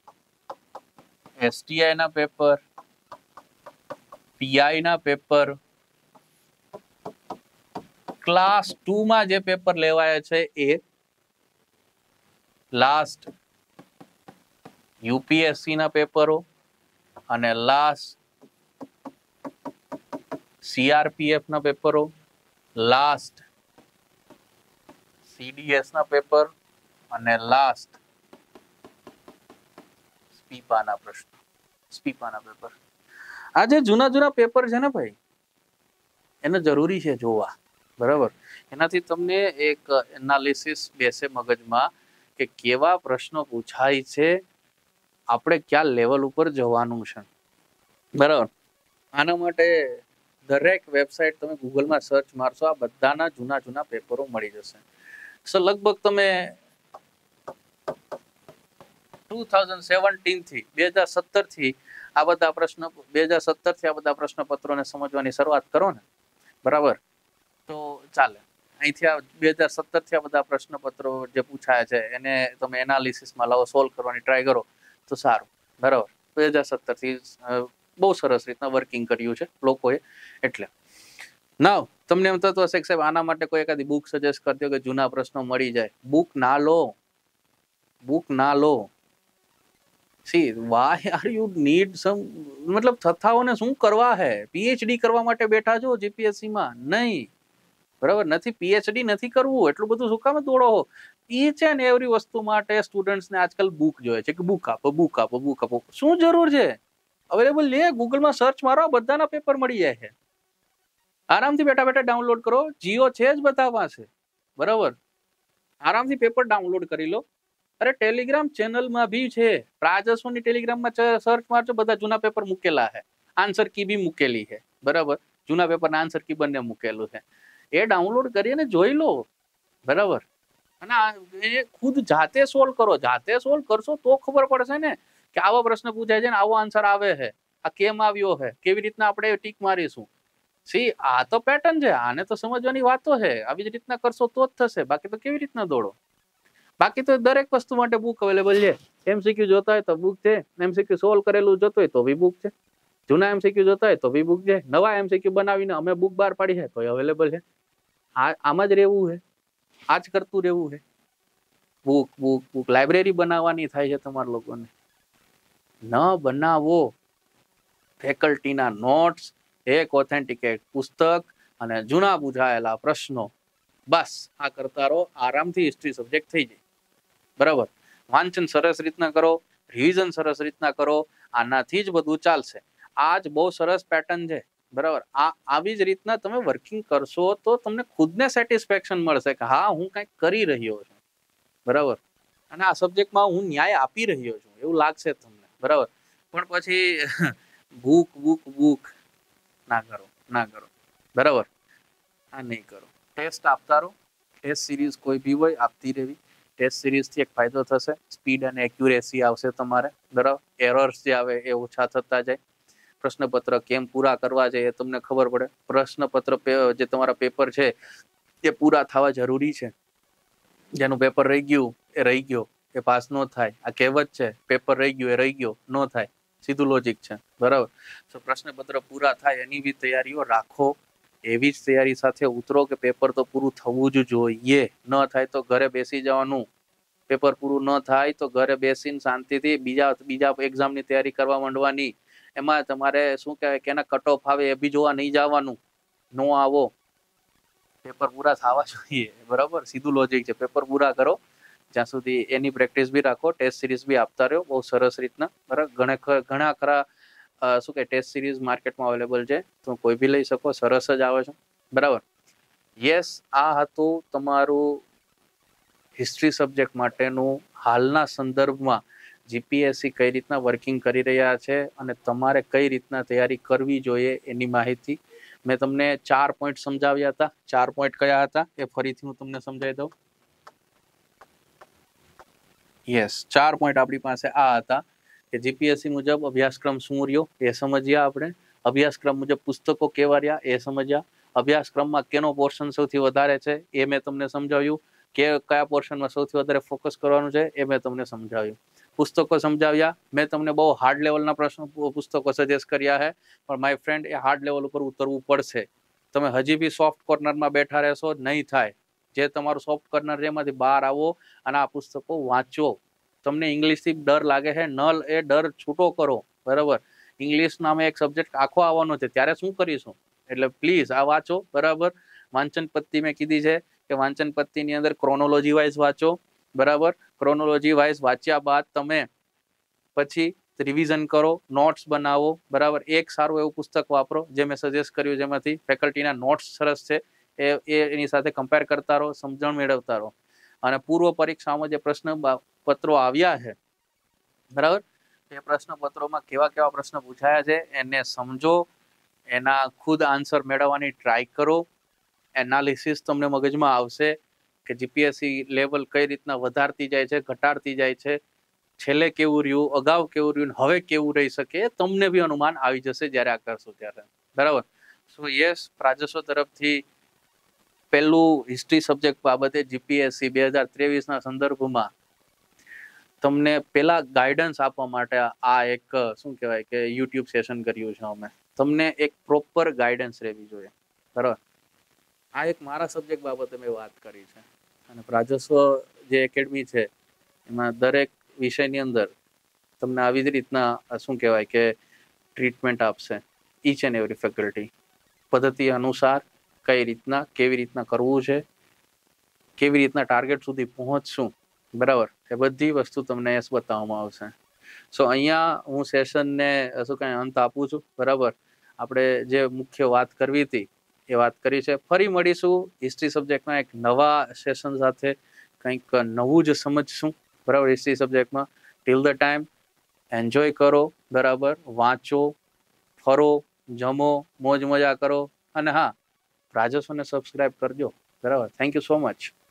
એસટીઆઈ ના પેપર, પીઆઈ ના પેપર, ક્લાસ ટુ માં જે પેપર લેવાયા છે એ લાસ્ટ યુપીએસસી ના પેપરો, અને લાસ્ટ સીઆરપીએફ ના પેપરો, લાસ્ટ સીડીએસ ના પેપર, અને લાસ્ટ સ્પીપાના પ્રશ્ન, સ્પીપાના પેપર. આ જે જૂના જૂના પેપર છે ને ભાઈ, એને જરૂરી છે જોવા, બરાબર? એનાથી તમને એક એનાલિસિસ બેસે મગજમાં કે કેવા પ્રશ્નો પૂછાય છે, આપણે ક્યાં લેવલ ઉપર જવાનું છે, બરાબર? આના માટે દરેક વેબસાઇટ તમે ગૂગલમાં સર્ચ મારશો, આ બધાના જૂના જૂના પેપરો મળી જશે. સો લગભગ તમે ટુ થાઉઝન્ડ સેવન્ટીન થી બે હજાર સત્તર થી આ બધા પ્રશ્ન બે હજાર સત્તર થી આ બધા પ્રશ્નપત્રોને સમજવાની શરૂઆત કરો ને, બરાબર, તો ચાલે. અહીંથી આ બે હજાર સત્તર થી આ બધા પ્રશ્નપત્રો જે પૂછાયા છે એને તમે એનાલિસિસમાં લાવો, સોલ્વ કરવાની ટ્રાય કરો તો સારું, બરાબર? બે હજાર સત્તર થી બહુ સરસ રીતના વર્કિંગ કર્યું છે લોકોએ. એટલે નાવ તમને એમ થતું હશે કે સાહેબ આના માટે કોઈ એકાદી બુક સજેસ્ટ કરી દો કે જૂના પ્રશ્નો મળી જાય. બુક ના લો, બુક ના લો. See why are you need some, મતલબ થથાઓને શું કરવા હે? પીએચડી કરવા માટે બેઠા છો જીપીએસસી માં? નહીં, બરાબર? નથી પીએચડી નથી કરવું, એટલું બધું શું કામ દોડો? ઈચ એન્ડ એવરી વસ્તુ માટે સ્ટુડન્ટ્સને આજકાલ બુક જોઈએ છે કે બુક આપો, બુક આપો, બુક આપો. શું જરૂર છે? અવેલેબલ લે, ગૂગલમાં સર્ચ મારો, બધાના પેપર મળી જાય છે. આરામથી બેઠા બેઠા ડાઉનલોડ કરો. જીઓ છે જ બધા પાસે, બરાબર? આરામથી પેપર ડાઉનલોડ કરી લો. અરે ટેલિગ્રામ ચેનલમાં બી છે, પ્રાજસોની ટેલિગ્રામમાં સર્ચ મારજો, બધા જૂના પેપર મૂકેલા છે, આન્સર કી બી મૂકેલી છે, બરાબર? જૂના પેપરના આન્સર કી બંને મૂકેલું છે. એ ડાઉનલોડ કરીને જોઈ લો, બરાબર. અને આ એ ખુદ જાતે સોલ્વ કરો, જાતે સોલ્વ કરશો તો ખબર પડશે ને કે આવો પ્રશ્ન પૂછાય છે ને આવો આન્સર આવે છે, આ કેમ આવ્યો છે, કેવી રીતના આપણે ટીક મારીશું. સી આ તો પેટર્ન છે, આને તો સમજવાની વાતો છે, આવી જ રીતના કરશો તો જ થશે, બાકી તો કેવી રીતના દોડો. બાકી તો દરેક વસ્તુ માટે બુક અવેલેબલ છે. એમસીક્યુ જોતા હોય તો બુક છે, એમસીક્યુ સોલ્વ કરેલું જોતો હોય તો બી બુક છે, જૂના એમસીક્યુ જોતા હોય તો બી બુક છે, નવા એમસીક્યુ બનાવીને અમે બુક બહાર પાડી છે તો એ અવેલેબલ છે. આ આમાં જ રહેવું છે, આ જ કરતું રહેવું છે. બુક બુક બુક લાઇબ્રેરી બનાવવાની થાય છે તમારા લોકોને. ન બનાવો, ફેકલ્ટીના નોટ્સ, એક ઓથેન્ટિકેટ પુસ્તક અને જૂના પૂછાયેલા પ્રશ્નો, બસ આ કરતા રહો, આરામથી હિસ્ટ્રી સબ્જેક્ટ થઈ જાય. બરાબર. વાંચન સરસ રીતના કરો, રિવિઝન સરસ રીતના કરો, આનાથી જ બધું ચાલશે. આ જ બહુ સરસ પેટર્ન છે. બરાબર. આ આવી જ રીતના તમે વર્કિંગ કરશો તો તમને ખુદને સેટિસ્ફેક્શન મળશે કે હા હું કંઈક કરી રહ્યો છું. બરાબર. અને આ સબ્જેક્ટમાં હું ન્યાય આપી રહ્યો છું એવું લાગશે તમને. બરાબર. પણ પછી બુક બુક બુક ના કરો, ના કરો. બરાબર. આ નહીં કરો. ટેસ્ટ આપતા રહો, ટેસ્ટ સિરીઝ કોઈ બી હોય આપતી રહેવી. ટેસ્ટ સિરીઝથી એક ફાયદો થશે, સ્પીડ અને એક્યુરેસી આવશે તમારે. બરાબર. એરર્સ જે આવે એ ઓછા થતા જાય. પ્રશ્નપત્ર કેમ પૂરા કરવા છે એ તમને ખબર પડે. પ્રશ્નપત્ર જે તમારા પેપર છે એ પૂરા થવા જરૂરી છે. જેનું પેપર રહી ગયું એ રહી ગયો, એ પાસ ન થાય. આ કહેવત છે, પેપર રહી ગયું એ રહી ગયો, ન થાય. સીધું લોજિક છે. બરાબર. તો પ્રશ્નપત્ર પૂરા થાય એની બી તૈયારીઓ રાખો. એવી જ તૈયારી સાથે ઉતરો કે પેપર તો પૂરું થવું જ જોઈએ. ન થાય તો ઘરે બેસી જવાનું. પેપર પૂરું ન થાય તો ઘરે બેસીને શાંતિથી બીજા બીજા એક્ઝામની તૈયારી કરવા માંડવાની. એમાં તમારે શું કહેવાય કે એના કટ ઓફ આવે એ બી જોવા નહીં જવાનું. નો આવો, પેપર પૂરા થવા જોઈએ. બરાબર. સીધું લોજિક છે. પેપર પૂરા કરો જ્યાં સુધી એની પ્રેક્ટિસ બી રાખો. ટેસ્ટ સિરીઝ બી આપતા રહ્યો બહુ સરસ રીતના. બરાબર. ઘણા ઘણા ખરા શું કે ટેસ્ટ સિરીઝ માર્કેટમાં અવેલેબલ છે, તો કોઈ બી લઈ શકો. સરસ જ આવે છે. બરાબર. યસ, આ હતું તમારું હિસ્ટ્રી સબ્જેક્ટ માટેનું હાલના સંદર્ભમાં જીપીએસસી કઈ રીતના વર્કિંગ કરી રહ્યા છે અને તમારે કઈ રીતના તૈયારી કરવી જોઈએ એની માહિતી મેં તમને ચાર પોઈન્ટ સમજાવ્યા હતા. ચાર પોઈન્ટ કયા હતા એ ફરીથી હું તમને સમજાવી દઉં. યસ, ચાર પોઈન્ટ આપણી પાસે આ હતા કે જીપીએસસી મુજબ અભ્યાસક્રમ શું રહ્યો એ સમજ્યા આપણે. અભ્યાસક્રમ મુજબ પુસ્તકો કેવા રહ્યા એ સમજ્યા. અભ્યાસક્રમમાં કેનો પોર્શન સૌથી વધારે છે એ મેં તમને સમજાવ્યું. કે કયા પોર્શનમાં સૌથી વધારે ફોકસ કરવાનું છે એ મેં તમને સમજાવ્યું. પુસ્તકો સમજાવ્યા. મેં તમને બહુ હાર્ડ લેવલના પ્રશ્નો પુસ્તકો સજેસ્ટ કર્યા છે, પણ માય ફ્રેન્ડ એ હાર્ડ લેવલ ઉપર ઉતરવું પડશે. તમે હજી બી સોફ્ટ કોર્નરમાં બેઠા રહેશો નહીં થાય. જે તમારું સોફ્ટ કોર્નર એમાંથી બહાર આવો અને આ પુસ્તકો વાંચો. તમને ઇંગ્લિશથી ડર લાગે છે, નલ એ ડર છૂટો કરો. બરાબર. ઇંગ્લિશ નામે એક સબ્જેક્ટ આખો આવવાનો છે, ત્યારે શું કરીશું? એટલે પ્લીઝ આ વાંચો. બરાબર. વાંચન પદ્ધતિ મેં કીધી છે કે વાંચન પદ્ધતિની અંદર ક્રોનોલોજી વાઇઝ વાંચો. બરાબર. ક્રોનોલોજી વાઇઝ વાંચ્યા બાદ તમે પછી રિવિઝન કરો, નોટ્સ બનાવો. બરાબર. એક સારું એવું પુસ્તક વાપરો જે મેં સજેસ્ટ કર્યું, જેમાંથી ફેકલ્ટીના નોટ્સ સરસ છે એ એની સાથે કમ્પેર કરતા રહો, સમજણ મેળવતા રહો. અને પૂર્વ પરીક્ષામાં જે પ્રશ્ન પત્રો આવ્યા છે, બરાબર, એ પ્રશ્ન પત્રોમાં કેવા કેવા પ્રશ્ન પૂછાયા છે એને સમજો, એના ખુદ આન્સર મેળવવાની ટ્રાય કરો. એનાલિસિસ તમને મગજમાં આવશે કે જીપીએસસી લેવલ કઈ રીતના વધારતી જાય છે, ઘટાડતી જાય છે, છેલ્લે કેવું રહ્યું, અગાઉ કેવું રહ્યું, હવે કેવું રહી શકે, તમને બી અનુમાન આવી જશે જ્યારે આ કરશો ત્યારે. બરાબર. સો યસ, પ્રાજસો તરફથી પહેલું હિસ્ટ્રી સબ્જેક્ટ બાબતે જીપીએસસી બે હજાર ત્રેવીસના સંદર્ભમાં તમને પેલા ગાઈડન્સ આપવા માટે આ એક શું કહેવાય કે યુટ્યુબ સેશન કર્યું છે અમે. તમને એક પ્રોપર ગાઈડન્સ રહેવી જોઈએ. બરાબર. આ એક મારા સબ્જેક્ટ બાબતે મેં વાત કરી છે. અને પ્રાજસ્વ જે એકેડમી છે એમાં દરેક વિષયની અંદર તમને આવી જ રીતના શું કહેવાય કે ટ્રીટમેન્ટ આપશે. ઈચ એન્ડ એવરી ફેકલ્ટી પદ્ધતિ અનુસાર કઈ રીતના કેવી રીતના કરવું છે, કેવી રીતના ટાર્ગેટ સુધી પહોંચશું. બરાબર. એ બધી વસ્તુ તમને એસ બતાવવામાં આવશે. સો અહીંયા હું સેશનને શું કાંઈ અંત આપું છું. બરાબર. આપણે જે મુખ્ય વાત કરવી હતી એ વાત કરી છે. ફરી મળીશું હિસ્ટ્રી સબ્જેક્ટમાં એક નવા સેશન સાથે, કંઈક નવું જ સમજશું. બરાબર. હિસ્ટ્રી સબ્જેક્ટમાં ટિલ ધ ટાઈમ એન્જોય કરો. બરાબર. વાંચો, ફરો, જમો, મોજ મજા કરો. અને હા, રાજસ્વને સબસ્ક્રાઈબ કરજો. બરાબર. Thank you so much.